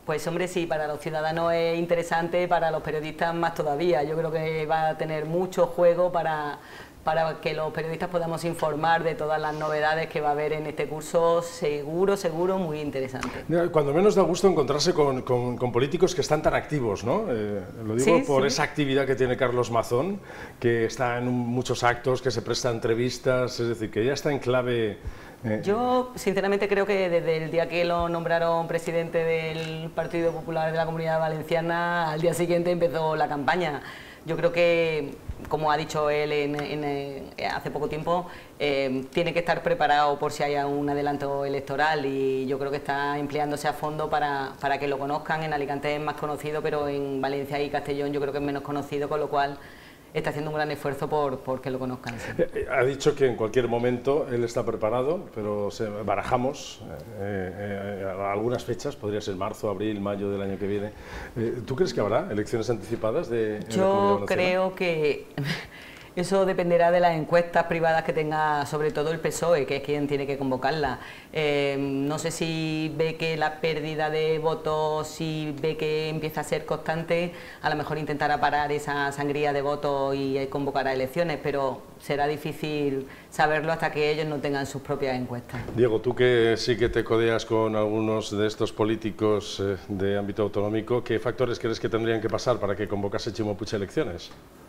Pues hombre, sí, para los ciudadanos es interesante, para los periodistas más todavía. Yo creo que va a tener mucho juego para, para que los periodistas podamos informar de todas las novedades que va a haber en este curso, seguro, seguro, muy interesante. Cuando menos da gusto encontrarse con, con, con políticos que están tan activos, ¿no? Eh, lo digo sí, por sí. esa actividad que tiene Carlos Mazón, que está en muchos actos, que se presta entrevistas, es decir, que ya está en clave... Yo, sinceramente, creo que desde el día que lo nombraron presidente del Partido Popular de la Comunidad Valenciana, al día siguiente empezó la campaña. Yo creo que, como ha dicho él en, en, hace poco tiempo, eh, tiene que estar preparado por si haya un adelanto electoral, y yo creo que está empleándose a fondo para, para que lo conozcan. En Alicante es más conocido, pero en Valencia y Castellón yo creo que es menos conocido, con lo cual está haciendo un gran esfuerzo por, por que lo conozcan. Sí. Ha dicho que en cualquier momento él está preparado, pero se, barajamos eh, eh, algunas fechas, podría ser marzo, abril, mayo del año que viene. Eh, ¿Tú crees que habrá elecciones anticipadas de en Yo la creo que eso dependerá de las encuestas privadas que tenga, sobre todo el P S O E, que es quien tiene que convocarla. Eh, no sé si ve que la pérdida de votos, si ve que empieza a ser constante, a lo mejor intentará parar esa sangría de votos y convocará elecciones, pero será difícil saberlo hasta que ellos no tengan sus propias encuestas. Diego, tú que sí que te codeas con algunos de estos políticos eh, de ámbito autonómico, ¿qué factores crees que tendrían que pasar para que convocase Chimo Puig elecciones?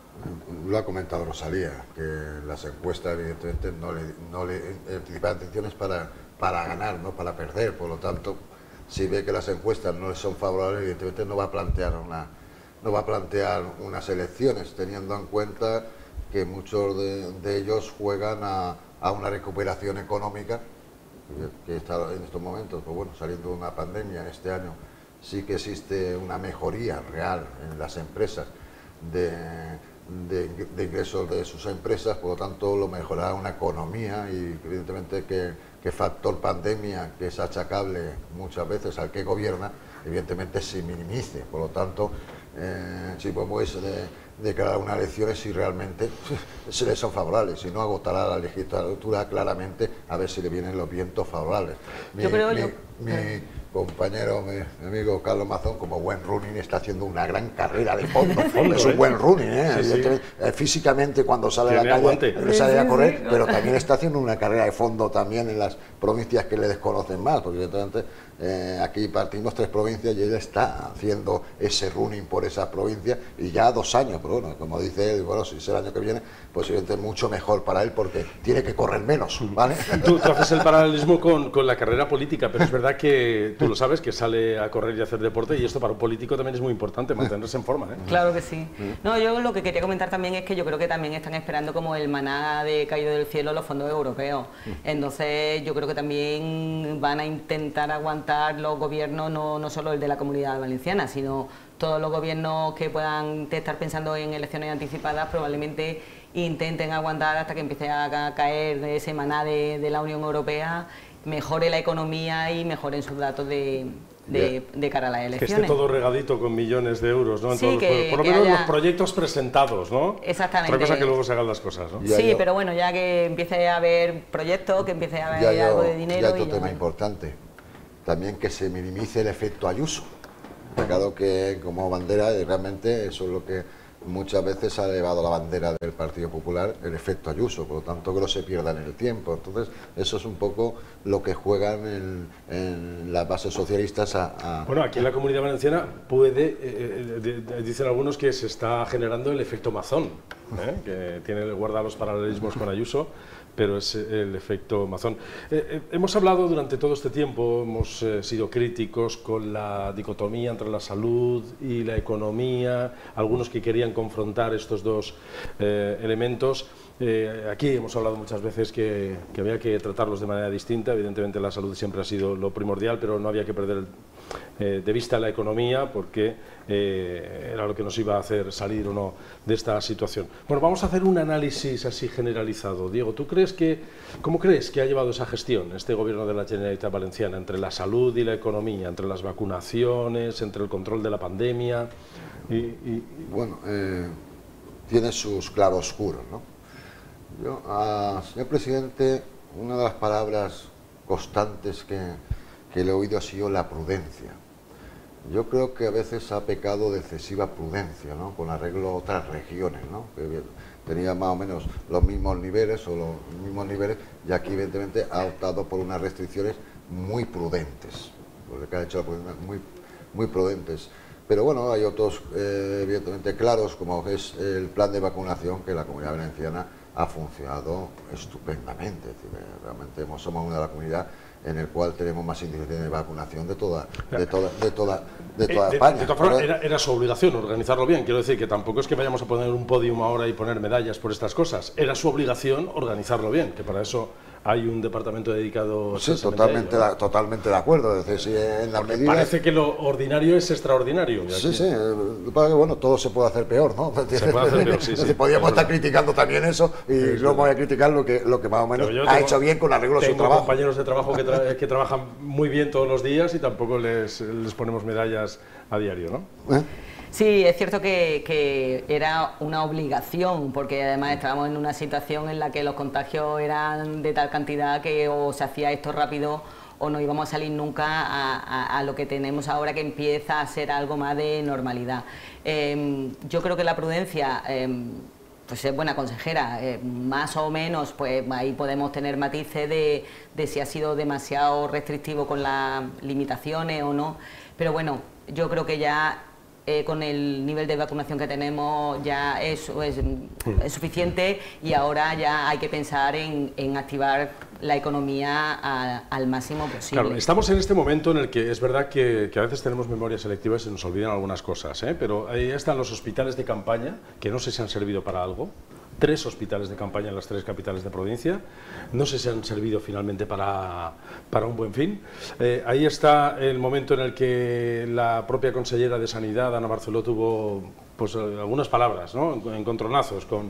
Lo ha comentado Rosalía, que las encuestas evidentemente no le, no le anticipan intenciones para, para ganar, no para perder. Por lo tanto, si ve que las encuestas no le son favorables, evidentemente no va a plantear una, no va a plantear unas elecciones, teniendo en cuenta que muchos de, de ellos juegan a, a una recuperación económica que, que está en estos momentos, pues bueno, saliendo de una pandemia. Este año sí que existe una mejoría real en las empresas de De, de ingresos de sus empresas, por lo tanto lo mejorará una economía, y evidentemente que, que factor pandemia, que es achacable muchas veces al que gobierna, evidentemente se minimice. Por lo tanto, eh, si podemos de, declarar unas elecciones si realmente se les son favorables, si no agotará la legislatura claramente a ver si le vienen los vientos favorables. Mi, yo creo mi, yo... mi compañero, mi, mi amigo Carlos Mazón, como buen running, está haciendo una gran carrera de fondo. fondo es un ¿eh? buen running, ¿eh? Sí, sí. Eh, físicamente cuando sale a la calle aguante. sale a correr, sí, sí. pero también está haciendo una carrera de fondo también en las provincias que le desconocen más, porque evidentemente eh, aquí partimos tres provincias y él está haciendo ese running por esas provincias, y ya dos años, pero bueno, como dice él, bueno, si es el año que viene, pues evidentemente mucho mejor para él porque tiene que correr menos, ¿vale? Tú, tú haces el paralelismo con, con la carrera política, pero es verdad que tú lo sabes, que sale a correr y a hacer deporte, y esto para un político también es muy importante, mantenerse en forma, ¿eh? Claro que sí. No, yo lo que quería comentar también es que yo creo que también están esperando como el maná de caído del cielo los fondos europeos. Entonces yo creo que también van a intentar aguantar los gobiernos, no, no solo el de la Comunidad Valenciana, sino todos los gobiernos que puedan estar pensando en elecciones anticipadas, probablemente intenten aguantar hasta que empiece a caer ese maná de, de la Unión Europea, mejore la economía y mejoren sus datos de, de, de cara a las elecciones. Que esté todo regadito con millones de euros, ¿no? En sí, todos que, los, por lo que menos haya... los proyectos presentados, ¿no? Exactamente. Otra cosa que luego se hagan las cosas, ¿no? Sí, yo, pero bueno, ya que empiece a haber proyectos, que empiece a haber yo, algo de dinero... Ya hay otro y tema ya... importante, también que se minimice el efecto Ayuso. Claro que como bandera, realmente eso es lo que muchas veces ha elevado la bandera del Partido Popular, el efecto Ayuso, por lo tanto que no se pierda en el tiempo. Entonces eso es un poco lo que juegan en, en las bases socialistas a, a... Bueno, aquí en la Comunidad Valenciana puede, eh, de, de, dicen algunos que se está generando el efecto Mazón, ¿eh? Que tiene, guarda los paralelismos con Ayuso, pero es el efecto Mazón. Eh, eh, hemos hablado durante todo este tiempo, hemos eh, sido críticos con la dicotomía entre la salud y la economía, algunos que querían confrontar estos dos eh, elementos. Eh, aquí hemos hablado muchas veces que, que había que tratarlos de manera distinta. Evidentemente la salud siempre ha sido lo primordial, pero no había que perder eh, de vista la economía, porque eh, era lo que nos iba a hacer salir o no de esta situación. Bueno, vamos a hacer un análisis así generalizado. Diego, ¿tú crees que, cómo crees que ha llevado esa gestión este gobierno de la Generalitat Valenciana entre la salud y la economía, entre las vacunaciones, entre el control de la pandemia? Y, y... Bueno, eh, tiene sus claroscuros, ¿no? Yo, uh, señor presidente, una de las palabras constantes que, que le he oído ha sido la prudencia. yo creo que a veces ha pecado de excesiva prudencia, ¿no? Con arreglo a otras regiones, ¿no? Que tenía más o menos los mismos niveles o los mismos niveles, y aquí evidentemente ha optado por unas restricciones muy prudentes, porque ha hecho muy, muy prudentes. Pero bueno, hay otros eh, evidentemente claros, como es el plan de vacunación, que la Comunidad Valenciana ha funcionado estupendamente. Es decir, realmente somos una de las comunidades en el cual tenemos más índices de vacunación de toda, de toda, de toda, de toda de, España. De todas formas, era, era su obligación organizarlo bien. Quiero decir que tampoco es que vayamos a poner un podium ahora y poner medallas por estas cosas. Era su obligación organizarlo bien, que para eso hay un departamento dedicado. Sí, totalmente, ello, ¿no? totalmente de acuerdo. Es decir, si en las medidas... Parece que lo ordinario es extraordinario. Sí, sí. Bueno, todo se puede hacer peor, ¿no? Se puede hacer peor, sí, sí. Podríamos estar criticando también eso y es luego voy a criticar lo que, lo que más o menos tengo, ha hecho bien con arreglo a su trabajo. Tengo compañeros de trabajo que, tra que trabajan muy bien todos los días y tampoco les, les ponemos medallas a diario, ¿no? ¿Eh? Sí, es cierto que, que era una obligación, porque además estábamos en una situación en la que los contagios eran de tal cantidad que o se hacía esto rápido o no íbamos a salir nunca a, a, a lo que tenemos ahora, que empieza a ser algo más de normalidad. Eh, yo creo que la prudencia... Eh, pues es buena consejera, eh, más o menos, pues ahí podemos tener matices de, de si ha sido demasiado restrictivo con las limitaciones o no, pero bueno, yo creo que ya eh, con el nivel de vacunación que tenemos ya eso es, es suficiente, y ahora ya hay que pensar en, en activar la economía a, al máximo posible. Claro, estamos en este momento en el que es verdad que, que a veces tenemos memoria selectiva y se nos olvidan algunas cosas, ¿eh? Pero ahí están los hospitales de campaña, que no sé si han servido para algo. Tres hospitales de campaña en las tres capitales de provincia, no sé si han servido finalmente para, para un buen fin. Eh, ahí está el momento en el que la propia consellera de Sanidad, Ana Barceló, tuvo pues, algunas palabras, ¿no? Encontronazos con,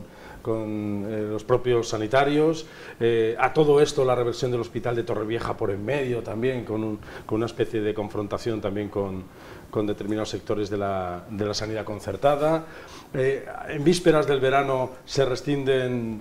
con eh, los propios sanitarios. Eh, a todo esto la reversión del hospital de Torrevieja por en medio también, con, un, con una especie de confrontación también con, con determinados sectores de la, de la sanidad concertada. Eh, en vísperas del verano se rescinden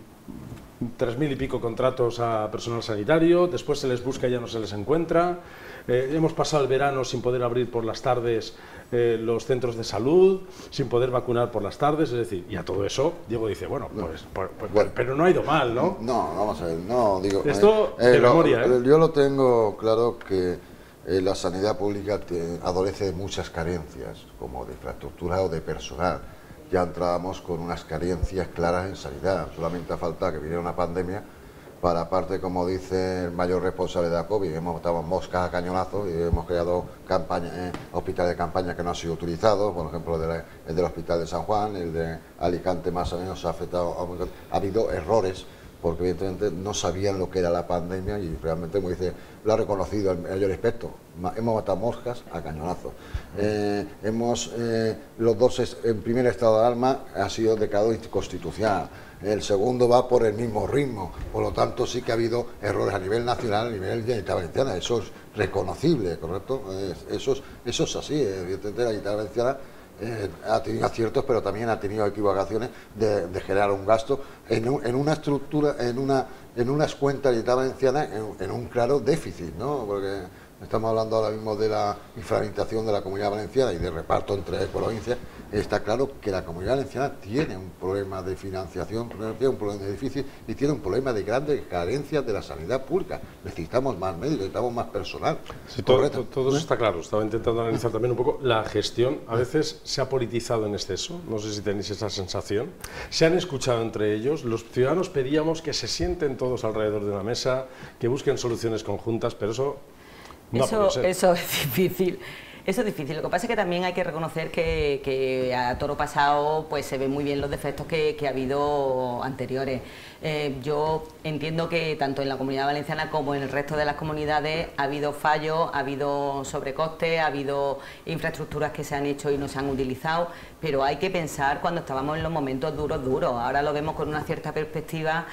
tres mil y pico contratos a personal sanitario, después se les busca y ya no se les encuentra. Eh, hemos pasado el verano sin poder abrir por las tardes eh, los centros de salud, sin poder vacunar por las tardes, es decir, y a todo eso Diego dice, bueno, pues, pues, pues bueno, pero no ha ido mal, ¿no? No, vamos a ver, no, digo... Esto eh, de eh, lo, memoria, ¿eh? Yo lo tengo claro que eh, la sanidad pública te, adolece de muchas carencias, como de infraestructura o de personal. Ya entrábamos con unas carencias claras en sanidad, solamente falta que viniera una pandemia para, aparte, como dice el mayor responsable de la COVID, hemos estado moscas a cañonazos y hemos creado campaña, eh, hospitales de campaña que no han sido utilizados, por ejemplo el, de la, el del Hospital de San Juan, el de Alicante más o menos ha afectado, ha habido errores, porque evidentemente no sabían lo que era la pandemia y realmente, como dice, lo ha reconocido el mayor experto, hemos matado moscas a cañonazos. Eh, hemos, eh, los dos, en primer estado de alarma ha sido declarado inconstitucional, el segundo va por el mismo ritmo, por lo tanto sí que ha habido errores a nivel nacional, a nivel de la Generalitat Valenciana, eso es reconocible, ¿correcto? Eso es, eso es así, evidentemente la Generalitat Valenciana Eh, ha tenido aciertos, pero también ha tenido equivocaciones de, de generar un gasto en, un, en una estructura, en una en unas cuentas de la Valenciana en, en un claro déficit, ¿no? Porque estamos hablando ahora mismo de la infravitación de la Comunidad Valenciana y de reparto entre provincias. Está claro que la Comunidad Valenciana tiene un problema de financiación, tiene un problema de déficit y tiene un problema de grandes carencias de la sanidad pública. Necesitamos más médicos, necesitamos más personal. Sí, todo, todo, todo eso está claro. Estaba intentando analizar también un poco la gestión. A veces se ha politizado en exceso, no sé si tenéis esa sensación. Se han escuchado entre ellos. Los ciudadanos pedíamos que se sienten todos alrededor de una mesa, que busquen soluciones conjuntas, pero eso no eso, puede ser. Eso es difícil. Eso es difícil. Lo que pasa es que también hay que reconocer que, que a toro pasado pues se ven muy bien los defectos que, que ha habido anteriores. Eh, yo entiendo que tanto en la Comunidad Valenciana como en el resto de las comunidades ha habido fallos, ha habido sobrecostes, ha habido infraestructuras que se han hecho y no se han utilizado, pero hay que pensar cuando estábamos en los momentos duros, duros. Ahora lo vemos con una cierta perspectiva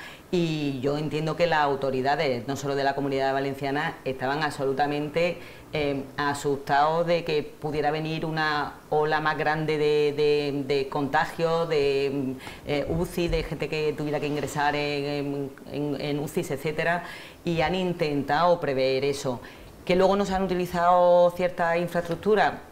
y yo entiendo que las autoridades, no solo de la Comunidad Valenciana, estaban absolutamente eh, asustados de que pudiera venir una ola más grande de, de, de contagios, de eh, U C I, de gente que tuviera que ingresar en, en, en U C Is, etcétera, y han intentado prever eso. Que luego no se han utilizado ciertas infraestructuras,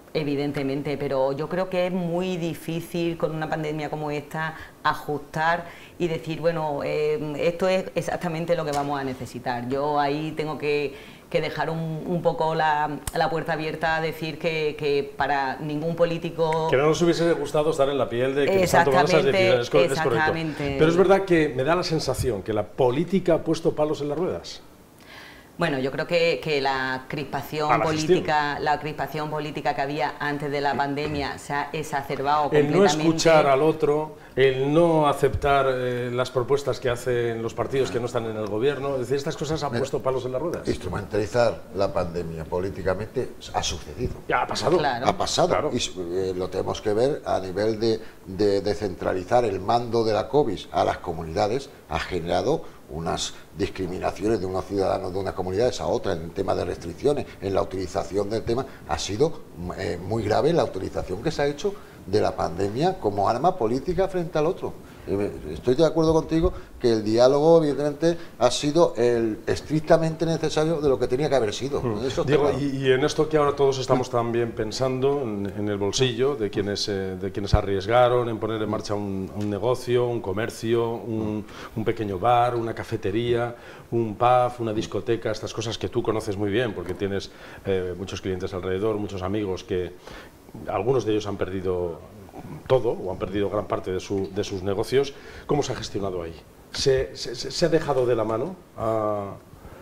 Evidentemente, pero yo creo que es muy difícil con una pandemia como esta ajustar y decir, bueno, eh, esto es exactamente lo que vamos a necesitar. Yo ahí tengo que, que dejar un, un poco la, la puerta abierta a decir que, que para ningún político... Que no nos hubiese gustado estar en la piel de quienes han tomado esas decisiones, es, es correcto. Pero es verdad que me da la sensación que la política ha puesto palos en las ruedas. Bueno, yo creo que, que la crispación política, la crispación política que había antes de la pandemia se ha exacerbado completamente. El no escuchar al otro, el no aceptar eh, las propuestas que hacen los partidos que no están en el gobierno, es decir, estas cosas han puesto palos en las ruedas. Instrumentalizar la pandemia políticamente ha sucedido. Ya ha pasado. Claro. Ha pasado. Claro. Y eh, lo tenemos que ver a nivel de, de, de centralizar el mando de la COVID a las comunidades, ha generado unas discriminaciones de unos ciudadanos de unas comunidades a otras en el tema de restricciones, en la utilización del tema. Ha sido eh, muy grave la utilización que se ha hecho de la pandemia como arma política frente al otro. Estoy de acuerdo contigo que el diálogo, evidentemente, ha sido el estrictamente necesario de lo que tenía que haber sido. Hmm. Eso Diego, claro. y, y en esto que ahora todos estamos también pensando, en, en el bolsillo de quienes, eh, de quienes arriesgaron en poner en marcha un, un negocio, un comercio, un, un pequeño bar, una cafetería, un pub, una discoteca, estas cosas que tú conoces muy bien porque tienes eh, muchos clientes alrededor, muchos amigos que algunos de ellos han perdido todo o han perdido gran parte de, su, de sus negocios. ¿Cómo se ha gestionado ahí? ¿Se, se, se ha dejado de la mano a,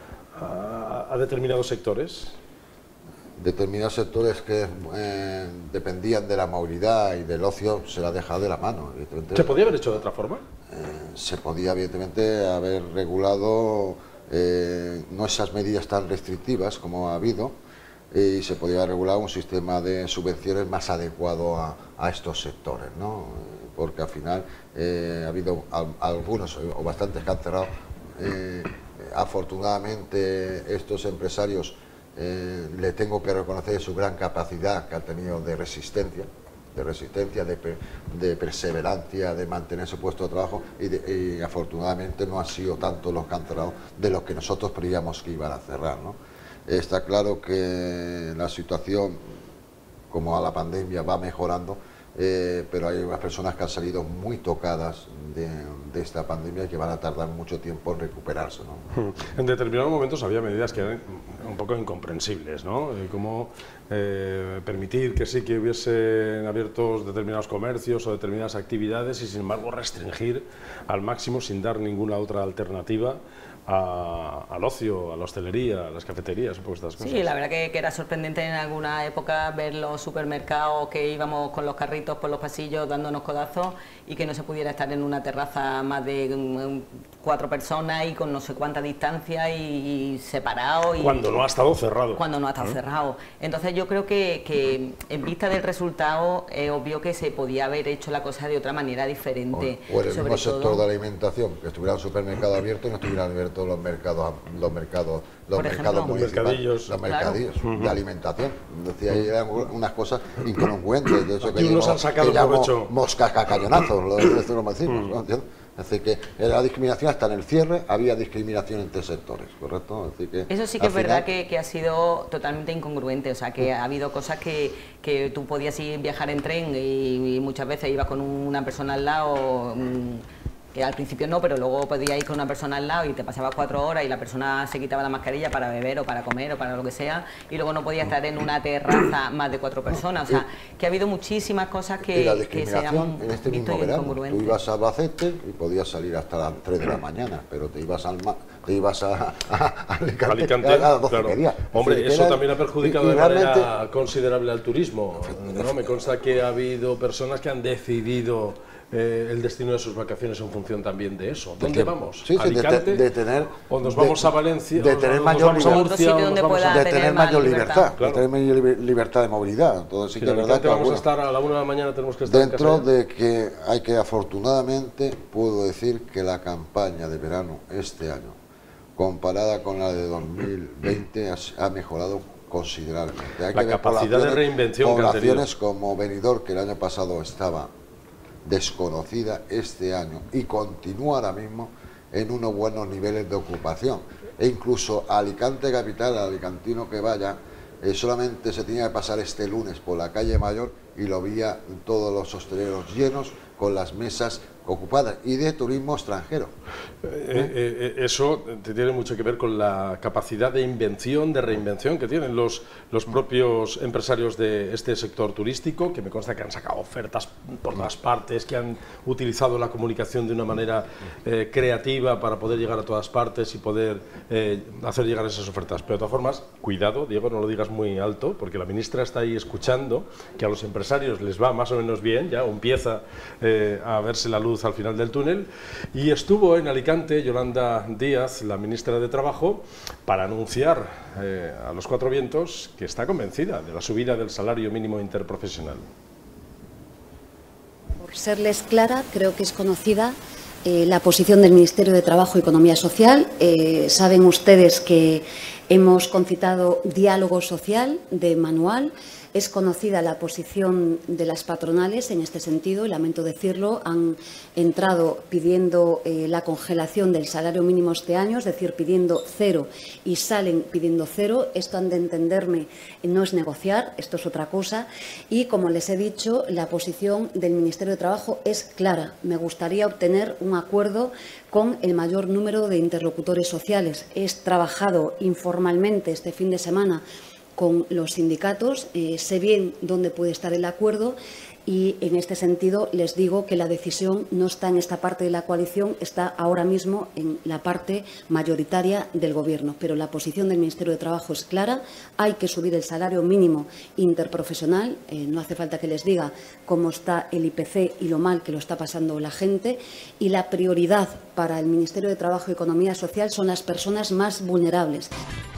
a, a determinados sectores? Determinados sectores que eh, dependían de la movilidad y del ocio se la ha dejado de la mano. ¿Se podía haber hecho de otra forma? Eh, se podía, evidentemente, haber regulado eh, no esas medidas tan restrictivas como ha habido, y se podía regular un sistema de subvenciones más adecuado a, a estos sectores, ¿no? Porque al final eh, ha habido al, algunos o bastantes que han cerrado. Eh, afortunadamente estos empresarios eh, le tengo que reconocer su gran capacidad que han tenido de resistencia, de resistencia, de, de perseverancia, de mantener su puesto de trabajo y, de, y afortunadamente no han sido tanto los que han cerrado de los que nosotros creíamos que iban a cerrar, ¿no? Está claro que la situación, como a la pandemia, va mejorando, eh, pero hay unas personas que han salido muy tocadas de, de esta pandemia y que van a tardar mucho tiempo en recuperarse, ¿no? En determinados momentos había medidas que eran un poco incomprensibles, ¿no? Como eh, permitir que sí que hubiesen abiertos determinados comercios o determinadas actividades y sin embargo restringir al máximo sin dar ninguna otra alternativa A, al ocio, a la hostelería, a las cafeterías, pues estas cosas. Sí, la verdad que, que era sorprendente en alguna época ver los supermercados que íbamos con los carritos por los pasillos dándonos codazos y que no se pudiera estar en una terraza más de um, cuatro personas y con no sé cuánta distancia y, y separado. Y, cuando no ha estado cerrado. Cuando no ha estado ¿Eh? cerrado. Entonces yo creo que, que en vista del resultado es obvio que se podía haber hecho la cosa de otra manera diferente. O, o en el sobre mismo todo, sector de la alimentación, que estuviera el supermercado abierto y no estuvieran abiertos los mercados, los mercados, los Por mercados ejemplo, municipales, mercadillos. los mercadillos Claro. de alimentación. Decía, ahí eran unas cosas incongruentes. De eso que Aquí unos llamo, han sacado que llamo provecho. moscas cacañonazos, lo, esto lo decimos, ¿no? ¿Entiendes? Es decir, que era la discriminación hasta en el cierre, había discriminación entre sectores, ¿correcto? Es decir, que eso sí que es final, verdad que, que ha sido totalmente incongruente, o sea, que ha habido cosas que, que tú podías ir viajar en tren y, y muchas veces ibas con una persona al lado, mmm, que al principio no, pero luego podías ir con una persona al lado y te pasabas cuatro horas y la persona se quitaba la mascarilla para beber o para comer o para lo que sea y luego no podía estar en una terraza más de cuatro personas, o sea, que ha habido muchísimas cosas que, y la que se han en este visto mismo verano, incongruentes. tú ibas a Albacete y podías salir hasta las tres de la mañana, pero te ibas al te ibas a, a, a Alicante, Alicante, a las doce claro. y media. Hombre, Es decir, eso era, también ha perjudicado y, y de manera realmente, considerable al turismo, ¿no? Me consta que ha habido personas que han decidido eh, el destino de sus vacaciones en función también de eso. ¿Dónde que, vamos? Sí, sí, ¿Alicante? de, de tener, ¿O nos de, vamos a Valencia? De tener o mayor nos vamos a Murcia, Otro sitio donde vamos pueda a... de tener tener más mayor libertad. libertad, Claro. de tener mayor libertad de movilidad. Entonces, sí Si que en es verdad Alicante que vamos a algunos, estar a la una de la mañana, tenemos que estar dentro en casa. de que hay que, afortunadamente, puedo decir que la campaña de verano este año, comparada con la de dos mil veinte, ha, ha mejorado considerablemente. Hay La que ver capacidad de reinvención que han poblaciones como Benidorm, que el año pasado estaba desconocida, este año y continúa ahora mismo en unos buenos niveles de ocupación, e incluso Alicante capital, al alicantino que vaya, eh, solamente se tenía que pasar este lunes por la calle Mayor y lo veía todos los hosteleros llenos, con las mesas ocupadas, y de turismo extranjero. Eh, eh, eh, eso tiene mucho que ver con la capacidad de invención, de reinvención que tienen los, los propios empresarios de este sector turístico, que me consta que han sacado ofertas por todas partes, que han utilizado la comunicación de una manera eh, creativa para poder llegar a todas partes y poder eh, hacer llegar esas ofertas. Pero de todas formas, cuidado, Diego, no lo digas muy alto, porque la ministra está ahí escuchando que a los empresarios les va más o menos bien, ya empieza eh, a verse la luz al final del túnel, y estuvo en Alicante Yolanda Díaz, la ministra de Trabajo, para anunciar eh, a los cuatro vientos que está convencida de la subida del salario mínimo interprofesional. Por serles clara, creo que es conocida eh, la posición del Ministerio de Trabajo y Economía Social. Eh, saben ustedes que hemos concitado diálogo social de manual. Es conocida la posición de las patronales en este sentido, y lamento decirlo, han entrado pidiendo eh, la congelación del salario mínimo este año, es decir, pidiendo cero, y salen pidiendo cero. Esto, han de entenderme, no es negociar, esto es otra cosa. Y, como les he dicho, la posición del Ministerio de Trabajo es clara. Me gustaría obtener un acuerdo con el mayor número de interlocutores sociales. He trabajado informalmente este fin de semana con los sindicatos, eh, sé bien dónde puede estar el acuerdo, y en este sentido les digo que la decisión no está en esta parte de la coalición, está ahora mismo en la parte mayoritaria del Gobierno. Pero la posición del Ministerio de Trabajo es clara: hay que subir el salario mínimo interprofesional. Eh, no hace falta que les diga cómo está el I P C y lo mal que lo está pasando la gente, y la prioridad para el Ministerio de Trabajo y Economía Social son las personas más vulnerables.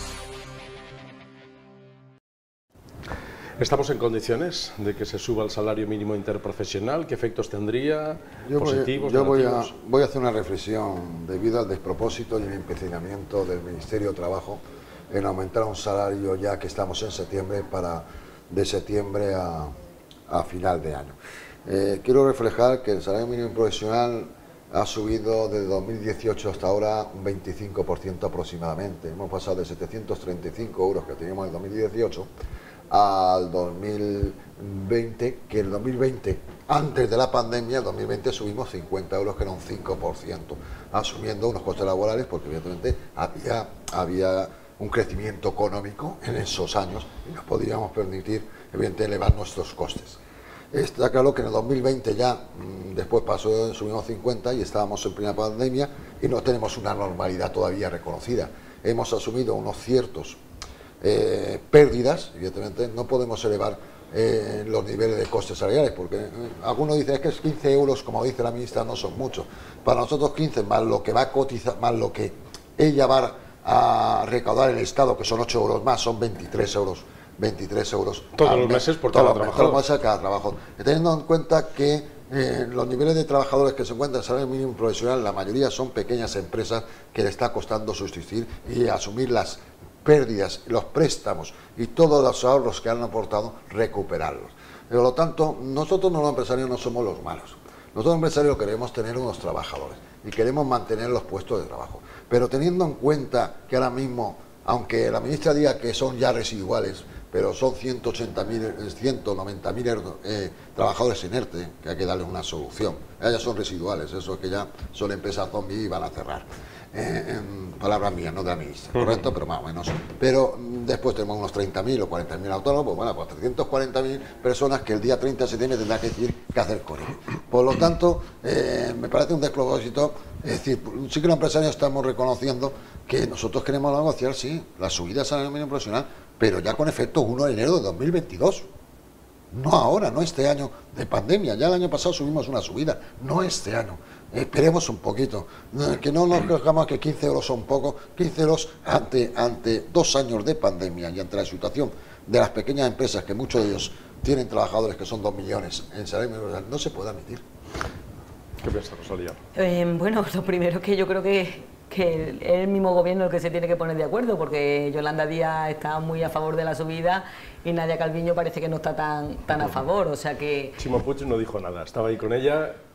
¿Estamos en condiciones de que se suba el salario mínimo interprofesional? ¿Qué efectos tendría? Yo ¿Positivos, voy, yo voy, a, negativos? voy a hacer una reflexión debido al despropósito y el empecinamiento del Ministerio de Trabajo en aumentar un salario, ya que estamos en septiembre, para de septiembre a, a final de año. Eh, quiero reflejar que el salario mínimo profesional ha subido desde dos mil dieciocho hasta ahora un veinticinco por ciento aproximadamente. Hemos pasado de setecientos treinta y cinco euros que teníamos en dos mil dieciocho al dos mil veinte, que el dos mil veinte, antes de la pandemia, el dos mil veinte subimos cincuenta euros, que era un cinco por ciento, asumiendo unos costes laborales, porque evidentemente había, había un crecimiento económico en esos años y nos podíamos permitir, evidentemente, elevar nuestros costes. Está claro que en el dos mil veinte ya, después pasó, subimos cincuenta y estábamos en plena pandemia y no tenemos una normalidad todavía reconocida. Hemos asumido unos ciertos Eh, pérdidas, evidentemente no podemos elevar eh, los niveles de costes salariales, porque eh, algunos dicen es que es quince euros, como dice la ministra, no son muchos. Para nosotros quince más lo que va a cotizar, más lo que ella va a recaudar el Estado, que son ocho euros más, son veintitrés euros. veintitrés euros todos los meses por cada trabajador. Todos los meses cada trabajador. Teniendo en cuenta que eh, los niveles de trabajadores que se encuentran en el salario mínimo profesional, la mayoría son pequeñas empresas que le está costando sustituir y asumir las pérdidas, los préstamos y todos los ahorros que han aportado, recuperarlos. Por lo tanto, nosotros no, los empresarios, no somos los malos. Nosotros los empresarios queremos tener unos trabajadores y queremos mantener los puestos de trabajo. Pero teniendo en cuenta que ahora mismo, aunque la ministra diga que son ya residuales, pero son ciento ochenta mil, ciento noventa mil eh, trabajadores en ERTE, que hay que darle una solución. Ya son residuales, eso es que ya son empresas zombi y van a cerrar. Eh, en palabras mías, no de la ministra, correcto, pero más o menos. Pero después tenemos unos treinta mil o cuarenta mil autónomos, pues bueno, pues trescientas cuarenta mil personas que el día treinta de septiembre tendrán que decir qué hacer con ellos. Por lo tanto, eh, me parece un despropósito. Es decir, sí que los empresarios estamos reconociendo que nosotros queremos negociar, sí, la subida del salario mínimo profesional, pero ya con efecto uno de enero de dos mil veintidós. No ahora, no este año de pandemia. Ya el año pasado subimos una subida, no este año. Esperemos un poquito, que no nos quejamos que quince euros son poco. Quince euros ante, ante dos años de pandemia y ante la situación de las pequeñas empresas, que muchos de ellos tienen trabajadores que son dos millones en salario mínimo, no se puede admitir. ¿Qué piensa, Rosalía? Eh, bueno, lo primero es que yo creo que, que es el mismo gobierno el que se tiene que poner de acuerdo, porque Yolanda Díaz está muy a favor de la subida y Nadia Calviño parece que no está tan, tan a favor, o sea que... Chimo Puig no dijo nada, estaba ahí con ella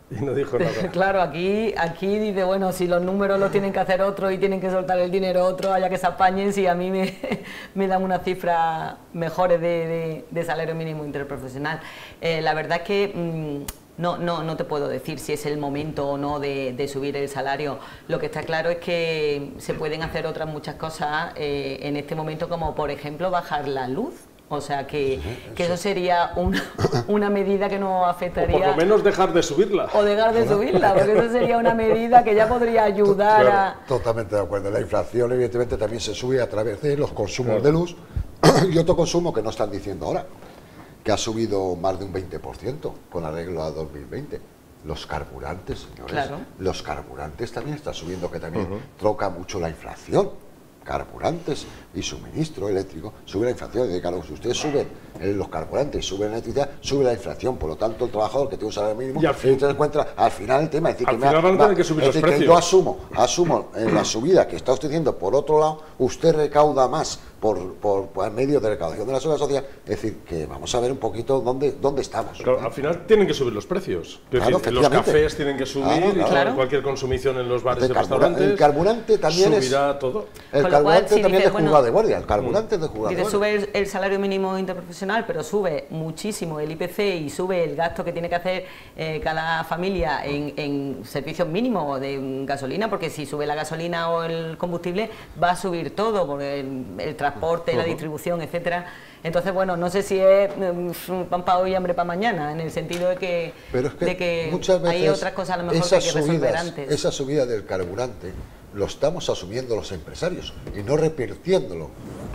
Y no dijo nada. Claro, aquí, aquí dice, bueno, si los números los tienen que hacer otros y tienen que soltar el dinero otros, allá que se apañen, si a mí me, me dan unas cifras mejores de, de, de salario mínimo interprofesional. Eh, la verdad es que mmm, no, no, no te puedo decir si es el momento o no de, de subir el salario. Lo que está claro es que se pueden hacer otras muchas cosas eh, en este momento, como por ejemplo bajar la luz. O sea, que, que eso sería una, una medida que nos afectaría... O por lo menos dejar de subirla. O dejar de subirla, porque eso sería una medida que ya podría ayudar claro, a... Totalmente de acuerdo. La inflación, evidentemente, también se sube a través de los consumos claro. de luz y otro consumo que no están diciendo ahora, que ha subido más de un veinte por ciento con arreglo a dos mil veinte. Los carburantes, señores. Claro. Los carburantes también están subiendo, que también uh-huh. troca mucho la inflación. Carburantes y suministro eléctrico, sube la inflación. Y claro, si ustedes suben los carburantes y suben la electricidad, sube la inflación. Por lo tanto, el trabajador que tiene un salario mínimo, y al fin, se encuentra al final el tema. Es decir, al que, final me, van a tener que subir es los decir, precios. Que yo asumo, asumo en la subida que está usted diciendo, por otro lado, usted recauda más por, por, por medio de recaudación de la seguridad social. Es decir, que vamos a ver un poquito dónde, dónde estamos. Claro, ¿eh? Al final tienen que subir los precios. Claro, decir, los cafés tienen que subir, claro, claro. Claro. Cualquier consumición en los bares y restaurantes. El carburante también subirá es, todo. El carburante cual, también dice, es juzgado bueno, de guardia. El carburante mm. es de juzgado de guardia. Sube el, el salario mínimo interprofesional, pero sube muchísimo el I P C y sube el gasto que tiene que hacer eh, cada familia en, en servicios mínimos de gasolina, porque si sube la gasolina o el combustible va a subir todo, porque el, el transporte, uh-huh. la distribución, etcétera. Entonces, bueno, no sé si es um, pan para hoy y hambre para mañana, en el sentido de que, pero es que, de que muchas veces hay otras cosas a lo mejor que hay que resolver subidas, antes. Esa subida del carburante lo estamos asumiendo los empresarios y no revirtiéndolo.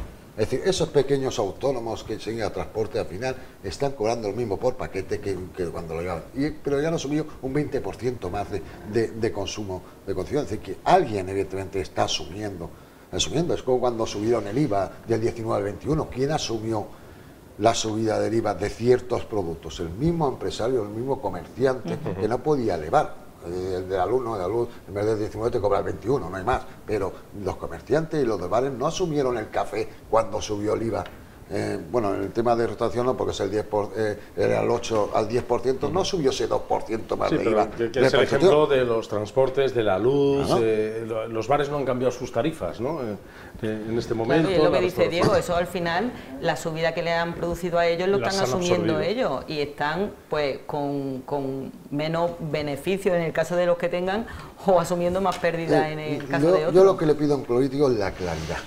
Es decir, esos pequeños autónomos que siguen a transporte al final están cobrando lo mismo por paquete que, que cuando lo llevan. Y, pero ya han asumido un veinte por ciento más de, de, de consumo de consumo. Es decir, que alguien evidentemente está asumiendo. asumiendo. Es como cuando subieron el I V A del diecinueve al veintiuno. ¿Quién asumió la subida del I V A de ciertos productos? El mismo empresario, el mismo comerciante, uh-huh. que no podía elevar. El de la luz, no, de la luz, en vez del diecinueve te cobra el veintiuno, no hay más. Pero los comerciantes y los de bares no asumieron el café cuando subió el I V A. Eh, bueno, en el tema de restauración no, porque es el diez por, eh, era el ocho al diez por ciento, no subió ese dos por ciento más sí, de pero I V A. Que, que es el ejemplo de los transportes, de la luz, eh, los bares no han cambiado sus tarifas, ¿no? Eh, en este momento. Claro, y es lo que dice Diego, eso al final, la subida que le han producido a ellos lo están asumiendo absorbido. ellos y están pues con, con menos beneficios en el caso de los que tengan o asumiendo más pérdidas eh, en el caso yo, de otros. Yo lo que le pido a un político es la claridad.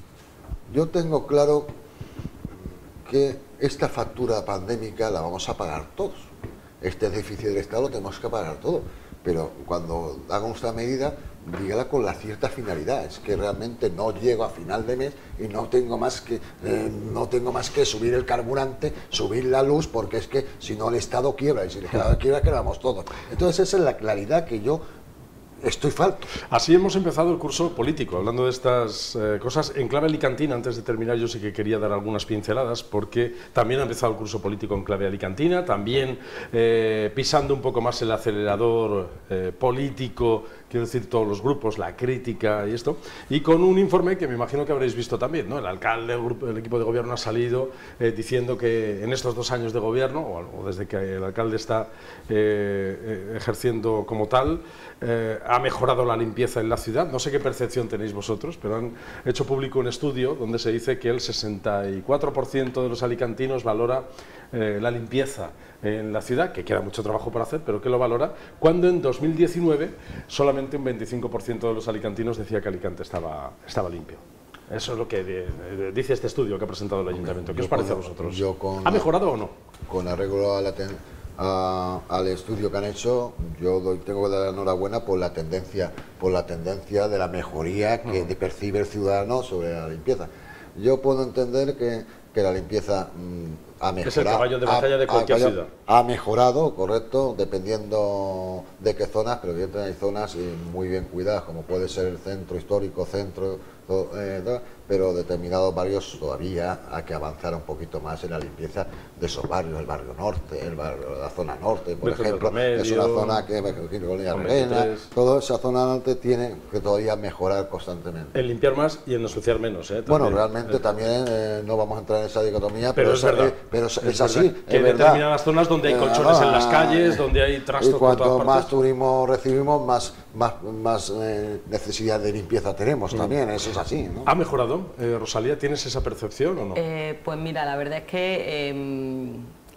Yo tengo claro que esta factura pandémica la vamos a pagar todos. Este déficit del Estado lo tenemos que pagar todo. Pero cuando hagan esta medida, dígala con la cierta finalidad. Es que realmente no llego a final de mes y no tengo más que eh, no tengo más que subir el carburante, subir la luz, porque es que si no el Estado quiebra, y si el Estado quiebra, quebramos todos. Entonces esa es la claridad que yo estoy falto. Así hemos empezado el curso político, hablando de estas eh, cosas. En clave alicantina, antes de terminar, yo sí que quería dar algunas pinceladas, porque también ha empezado el curso político en clave alicantina, también eh, pisando un poco más el acelerador eh, político, quiero decir, todos los grupos, la crítica y esto, y con un informe que me imagino que habréis visto también, ¿no? El alcalde, el, grupo, el equipo de gobierno ha salido eh, diciendo que en estos dos años de gobierno, o, o desde que el alcalde está eh, ejerciendo como tal, eh, ha mejorado la limpieza en la ciudad. No sé qué percepción tenéis vosotros, pero han hecho público un estudio donde se dice que el sesenta y cuatro por ciento de los alicantinos valora eh, la limpieza en la ciudad, que queda mucho trabajo por hacer, pero que lo valora, cuando en dos mil diecinueve solamente un veinticinco por ciento de los alicantinos decía que Alicante estaba, estaba limpio. Eso es lo que de, de, dice este estudio que ha presentado el Ayuntamiento. ¿Qué os parece con, a vosotros? Yo con, ¿Ha mejorado o no? Con arreglo a la ten, a, al estudio que han hecho, yo doy, tengo que dar la enhorabuena por la tendencia, por la tendencia de la mejoría que uh-huh. percibe el ciudadano sobre la limpieza. Yo puedo entender que, que la limpieza mmm, ha mejorado. Es el caballo de batalla ha, de cualquier ha, ciudad. Ha mejorado, correcto, dependiendo de qué zonas, pero evidentemente hay zonas muy bien cuidadas, como puede ser el centro histórico, centro todo, eh, todo, pero determinados barrios todavía hay que avanzar un poquito más en la limpieza de esos barrios, el barrio norte, el barrio, la zona norte, por Beto ejemplo, Remedio, es una zona que, Arena, toda esa zona norte tiene que todavía mejorar constantemente. En limpiar más y en ensuciar menos. ¿eh? Bueno, realmente también eh, no vamos a entrar en esa dicotomía, pero, pero es, verdad, eh, pero es, es, es así. verdad, que es hay determinadas zonas donde hay colchones ah, en las calles, donde hay trastos. Y cuanto más turismo recibimos, más, más, más eh, necesidad de limpieza tenemos mm. también, eso es así, ¿no? ¿Ha mejorado, eh, Rosalía? ¿Tienes esa percepción o no? Eh, pues mira, la verdad es que eh,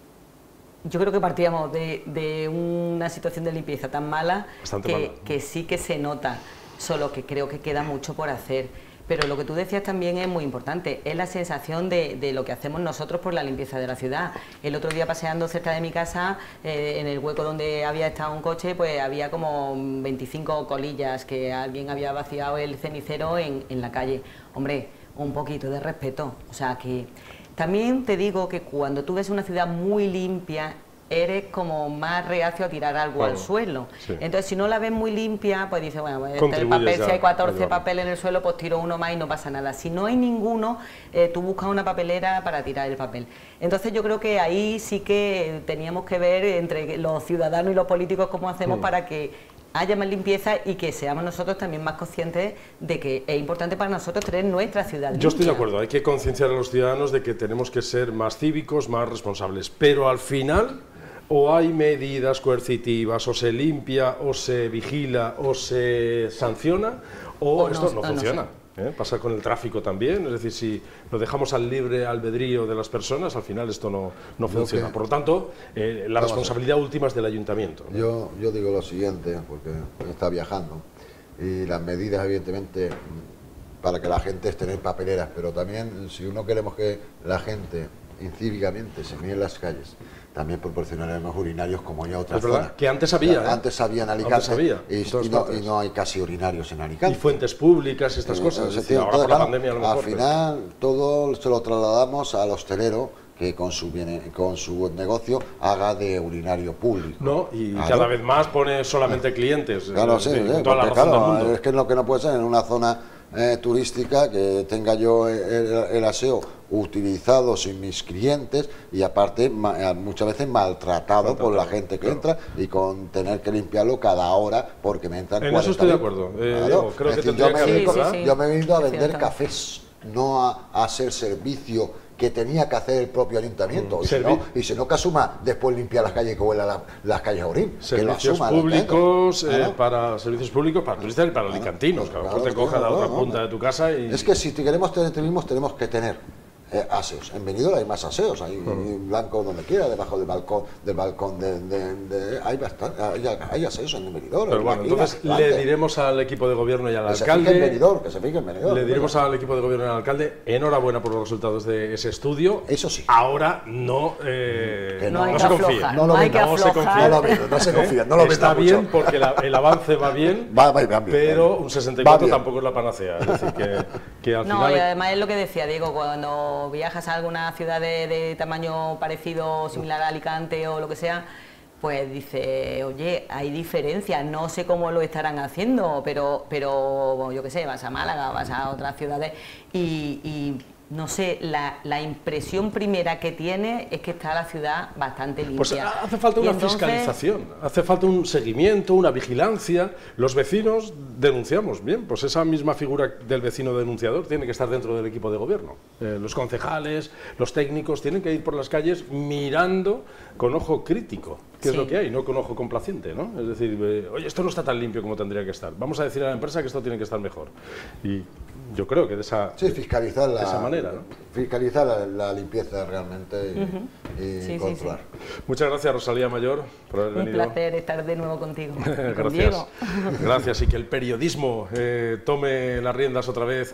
yo creo que partíamos de, de una situación de limpieza tan mala que, mala que sí que se nota, solo que creo que queda mucho por hacer. Pero lo que tú decías también es muy importante, es la sensación de, de lo que hacemos nosotros por la limpieza de la ciudad. El otro día paseando cerca de mi casa, eh, en el hueco donde había estado un coche, pues había como veinticinco colillas que alguien había vaciado el cenicero en, en la calle. Hombre, un poquito de respeto. O sea que también te digo que cuando tú ves una ciudad muy limpia, eres como más reacio a tirar algo bueno, al suelo. Sí. Entonces, si no la ves muy limpia, pues dices, bueno, pues este el papel, ya, si hay catorce papeles en el suelo, pues tiro uno más y no pasa nada. Si no hay ninguno, eh, tú buscas una papelera para tirar el papel. Entonces, yo creo que ahí sí que teníamos que ver entre los ciudadanos y los políticos cómo hacemos mm. para que haya más limpieza y que seamos nosotros también más conscientes de que es importante para nosotros tener nuestra ciudad limpia. Yo estoy de acuerdo, hay que concienciar a los ciudadanos de que tenemos que ser más cívicos, más responsables, pero al final o hay medidas coercitivas, o se limpia, o se vigila, o se sanciona, o, o esto no, no funciona. No sé. ¿eh? Pasa con el tráfico también, es decir, si lo dejamos al libre albedrío de las personas, al final esto no, no funciona. Que, Por lo tanto, eh, la responsabilidad última es del ayuntamiento. ¿no? Yo, yo digo lo siguiente, porque está viajando, y las medidas, evidentemente, para que la gente esté en papeleras, pero también, si uno queremos que la gente incívicamente se mire en las calles, también proporcionaremos urinarios como hay a otras zonas. zonas. Que antes había, ¿eh? Antes había en Alicante, antes había, y, y, no, y no hay casi urinarios en Alicante. Y fuentes públicas, estas eh, cosas. Es decir, ahora todo, por claro, la pandemia a lo mejor. Al final pero... todo se lo trasladamos al hostelero, que con su, con su negocio haga de urinario público. No, y claro. cada vez más pone solamente clientes. Claro, eh, sí, de, sí, con toda la razón claro, del mundo. Es que es lo que no puede ser en una zona eh, turística que tenga yo el, el aseo utilizado sin mis clientes y aparte ma, muchas veces maltratado, maltratado por la gente que claro. entra y con tener que limpiarlo cada hora porque me entran en eso estoy de acuerdo. Eh, claro. Diego, creo decir, que yo, me que vengo, sí, sí, yo me he venido a vender cierto. cafés, no a, a hacer servicio que tenía que hacer el propio ayuntamiento mm, y, si no, y si no que asuma después limpiar las calles que huela la, las calles a orín, servicios que lo asuma, públicos ¿no? eh, para servicios públicos para turistas y para claro, alicantinos, claro, claro, te coja claro, la otra claro, punta no. de tu casa y... Es que si queremos tener turismo tenemos que tener Eh, aseos. En Benidorm hay más aseos, hay uh-huh. blanco donde quiera, debajo del balcón, del balcón de, de, de hay bastante, hay, hay aseos en Benidorm. Pero bueno, entonces le diremos al equipo de gobierno y al que alcalde. Se fije en Benidorm, que se fije en Benidorm. Le diremos al equipo de gobierno y al alcalde, enhorabuena por los resultados de ese estudio. Eso sí. Ahora no, eh, no, no, no se confía. No, no, hay que no se confía. No, lo no se confía. No lo Está mucho. bien porque la, el avance va bien, va, va, va bien, pero va bien. un sesenta y cuatro tampoco es la panacea. Es decir, que, que al no, final... y además es lo que decía Diego, cuando viajas a alguna ciudad de, de tamaño parecido, similar a Alicante o lo que sea, pues dice, oye, hay diferencias, no sé cómo lo estarán haciendo, pero, pero bueno, yo qué sé, vas a Málaga, vas a otras ciudades y, y no sé, la, la impresión primera que tiene es que está la ciudad bastante limpia. Pues hace falta una entonces... fiscalización, hace falta un seguimiento, una vigilancia. Los vecinos denunciamos, bien, pues esa misma figura del vecino denunciador tiene que estar dentro del equipo de gobierno. Eh, los concejales, los técnicos tienen que ir por las calles mirando con ojo crítico, que sí. es lo que hay, no con ojo complaciente, ¿no? Es decir, eh, oye, esto no está tan limpio como tendría que estar. Vamos a decir a la empresa que esto tiene que estar mejor. Y yo creo que de esa, sí, fiscalizar la, de esa manera, ¿no? Fiscalizar la, la limpieza realmente y, uh-huh. y sí, controlar. Sí, sí. Muchas gracias, Rosalía Mayor, por haber Un venido. Un placer estar de nuevo contigo. Gracias. Con Diego. Gracias, y que el periodismo eh, tome las riendas otra vez,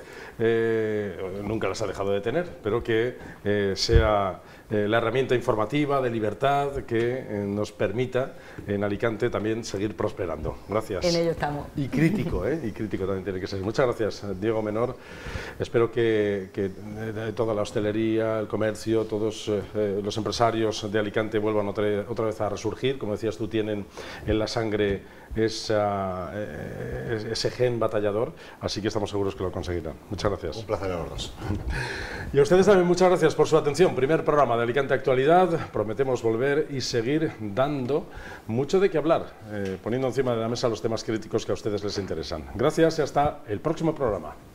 eh, nunca las ha dejado de tener, pero que eh, sea eh, la herramienta informativa de libertad que eh, nos permita en Alicante también seguir prosperando. Gracias. En ello estamos. Y crítico, ¿eh? Y crítico también tiene que ser. Muchas gracias, Diego Menor. batallador. Espero que, que eh, toda la hostelería, el comercio, todos eh, los empresarios de Alicante vuelvan otra, otra vez a resurgir. Como decías tú, tienen en la sangre esa, eh, ese gen batallador, así que estamos seguros que lo conseguirán. Muchas gracias. Un placer a los dos. Y a ustedes también muchas gracias por su atención. Primer programa de Alicante Actualidad. Prometemos volver y seguir dando mucho de qué hablar, eh, poniendo encima de la mesa los temas críticos que a ustedes les interesan. Gracias y hasta el próximo programa.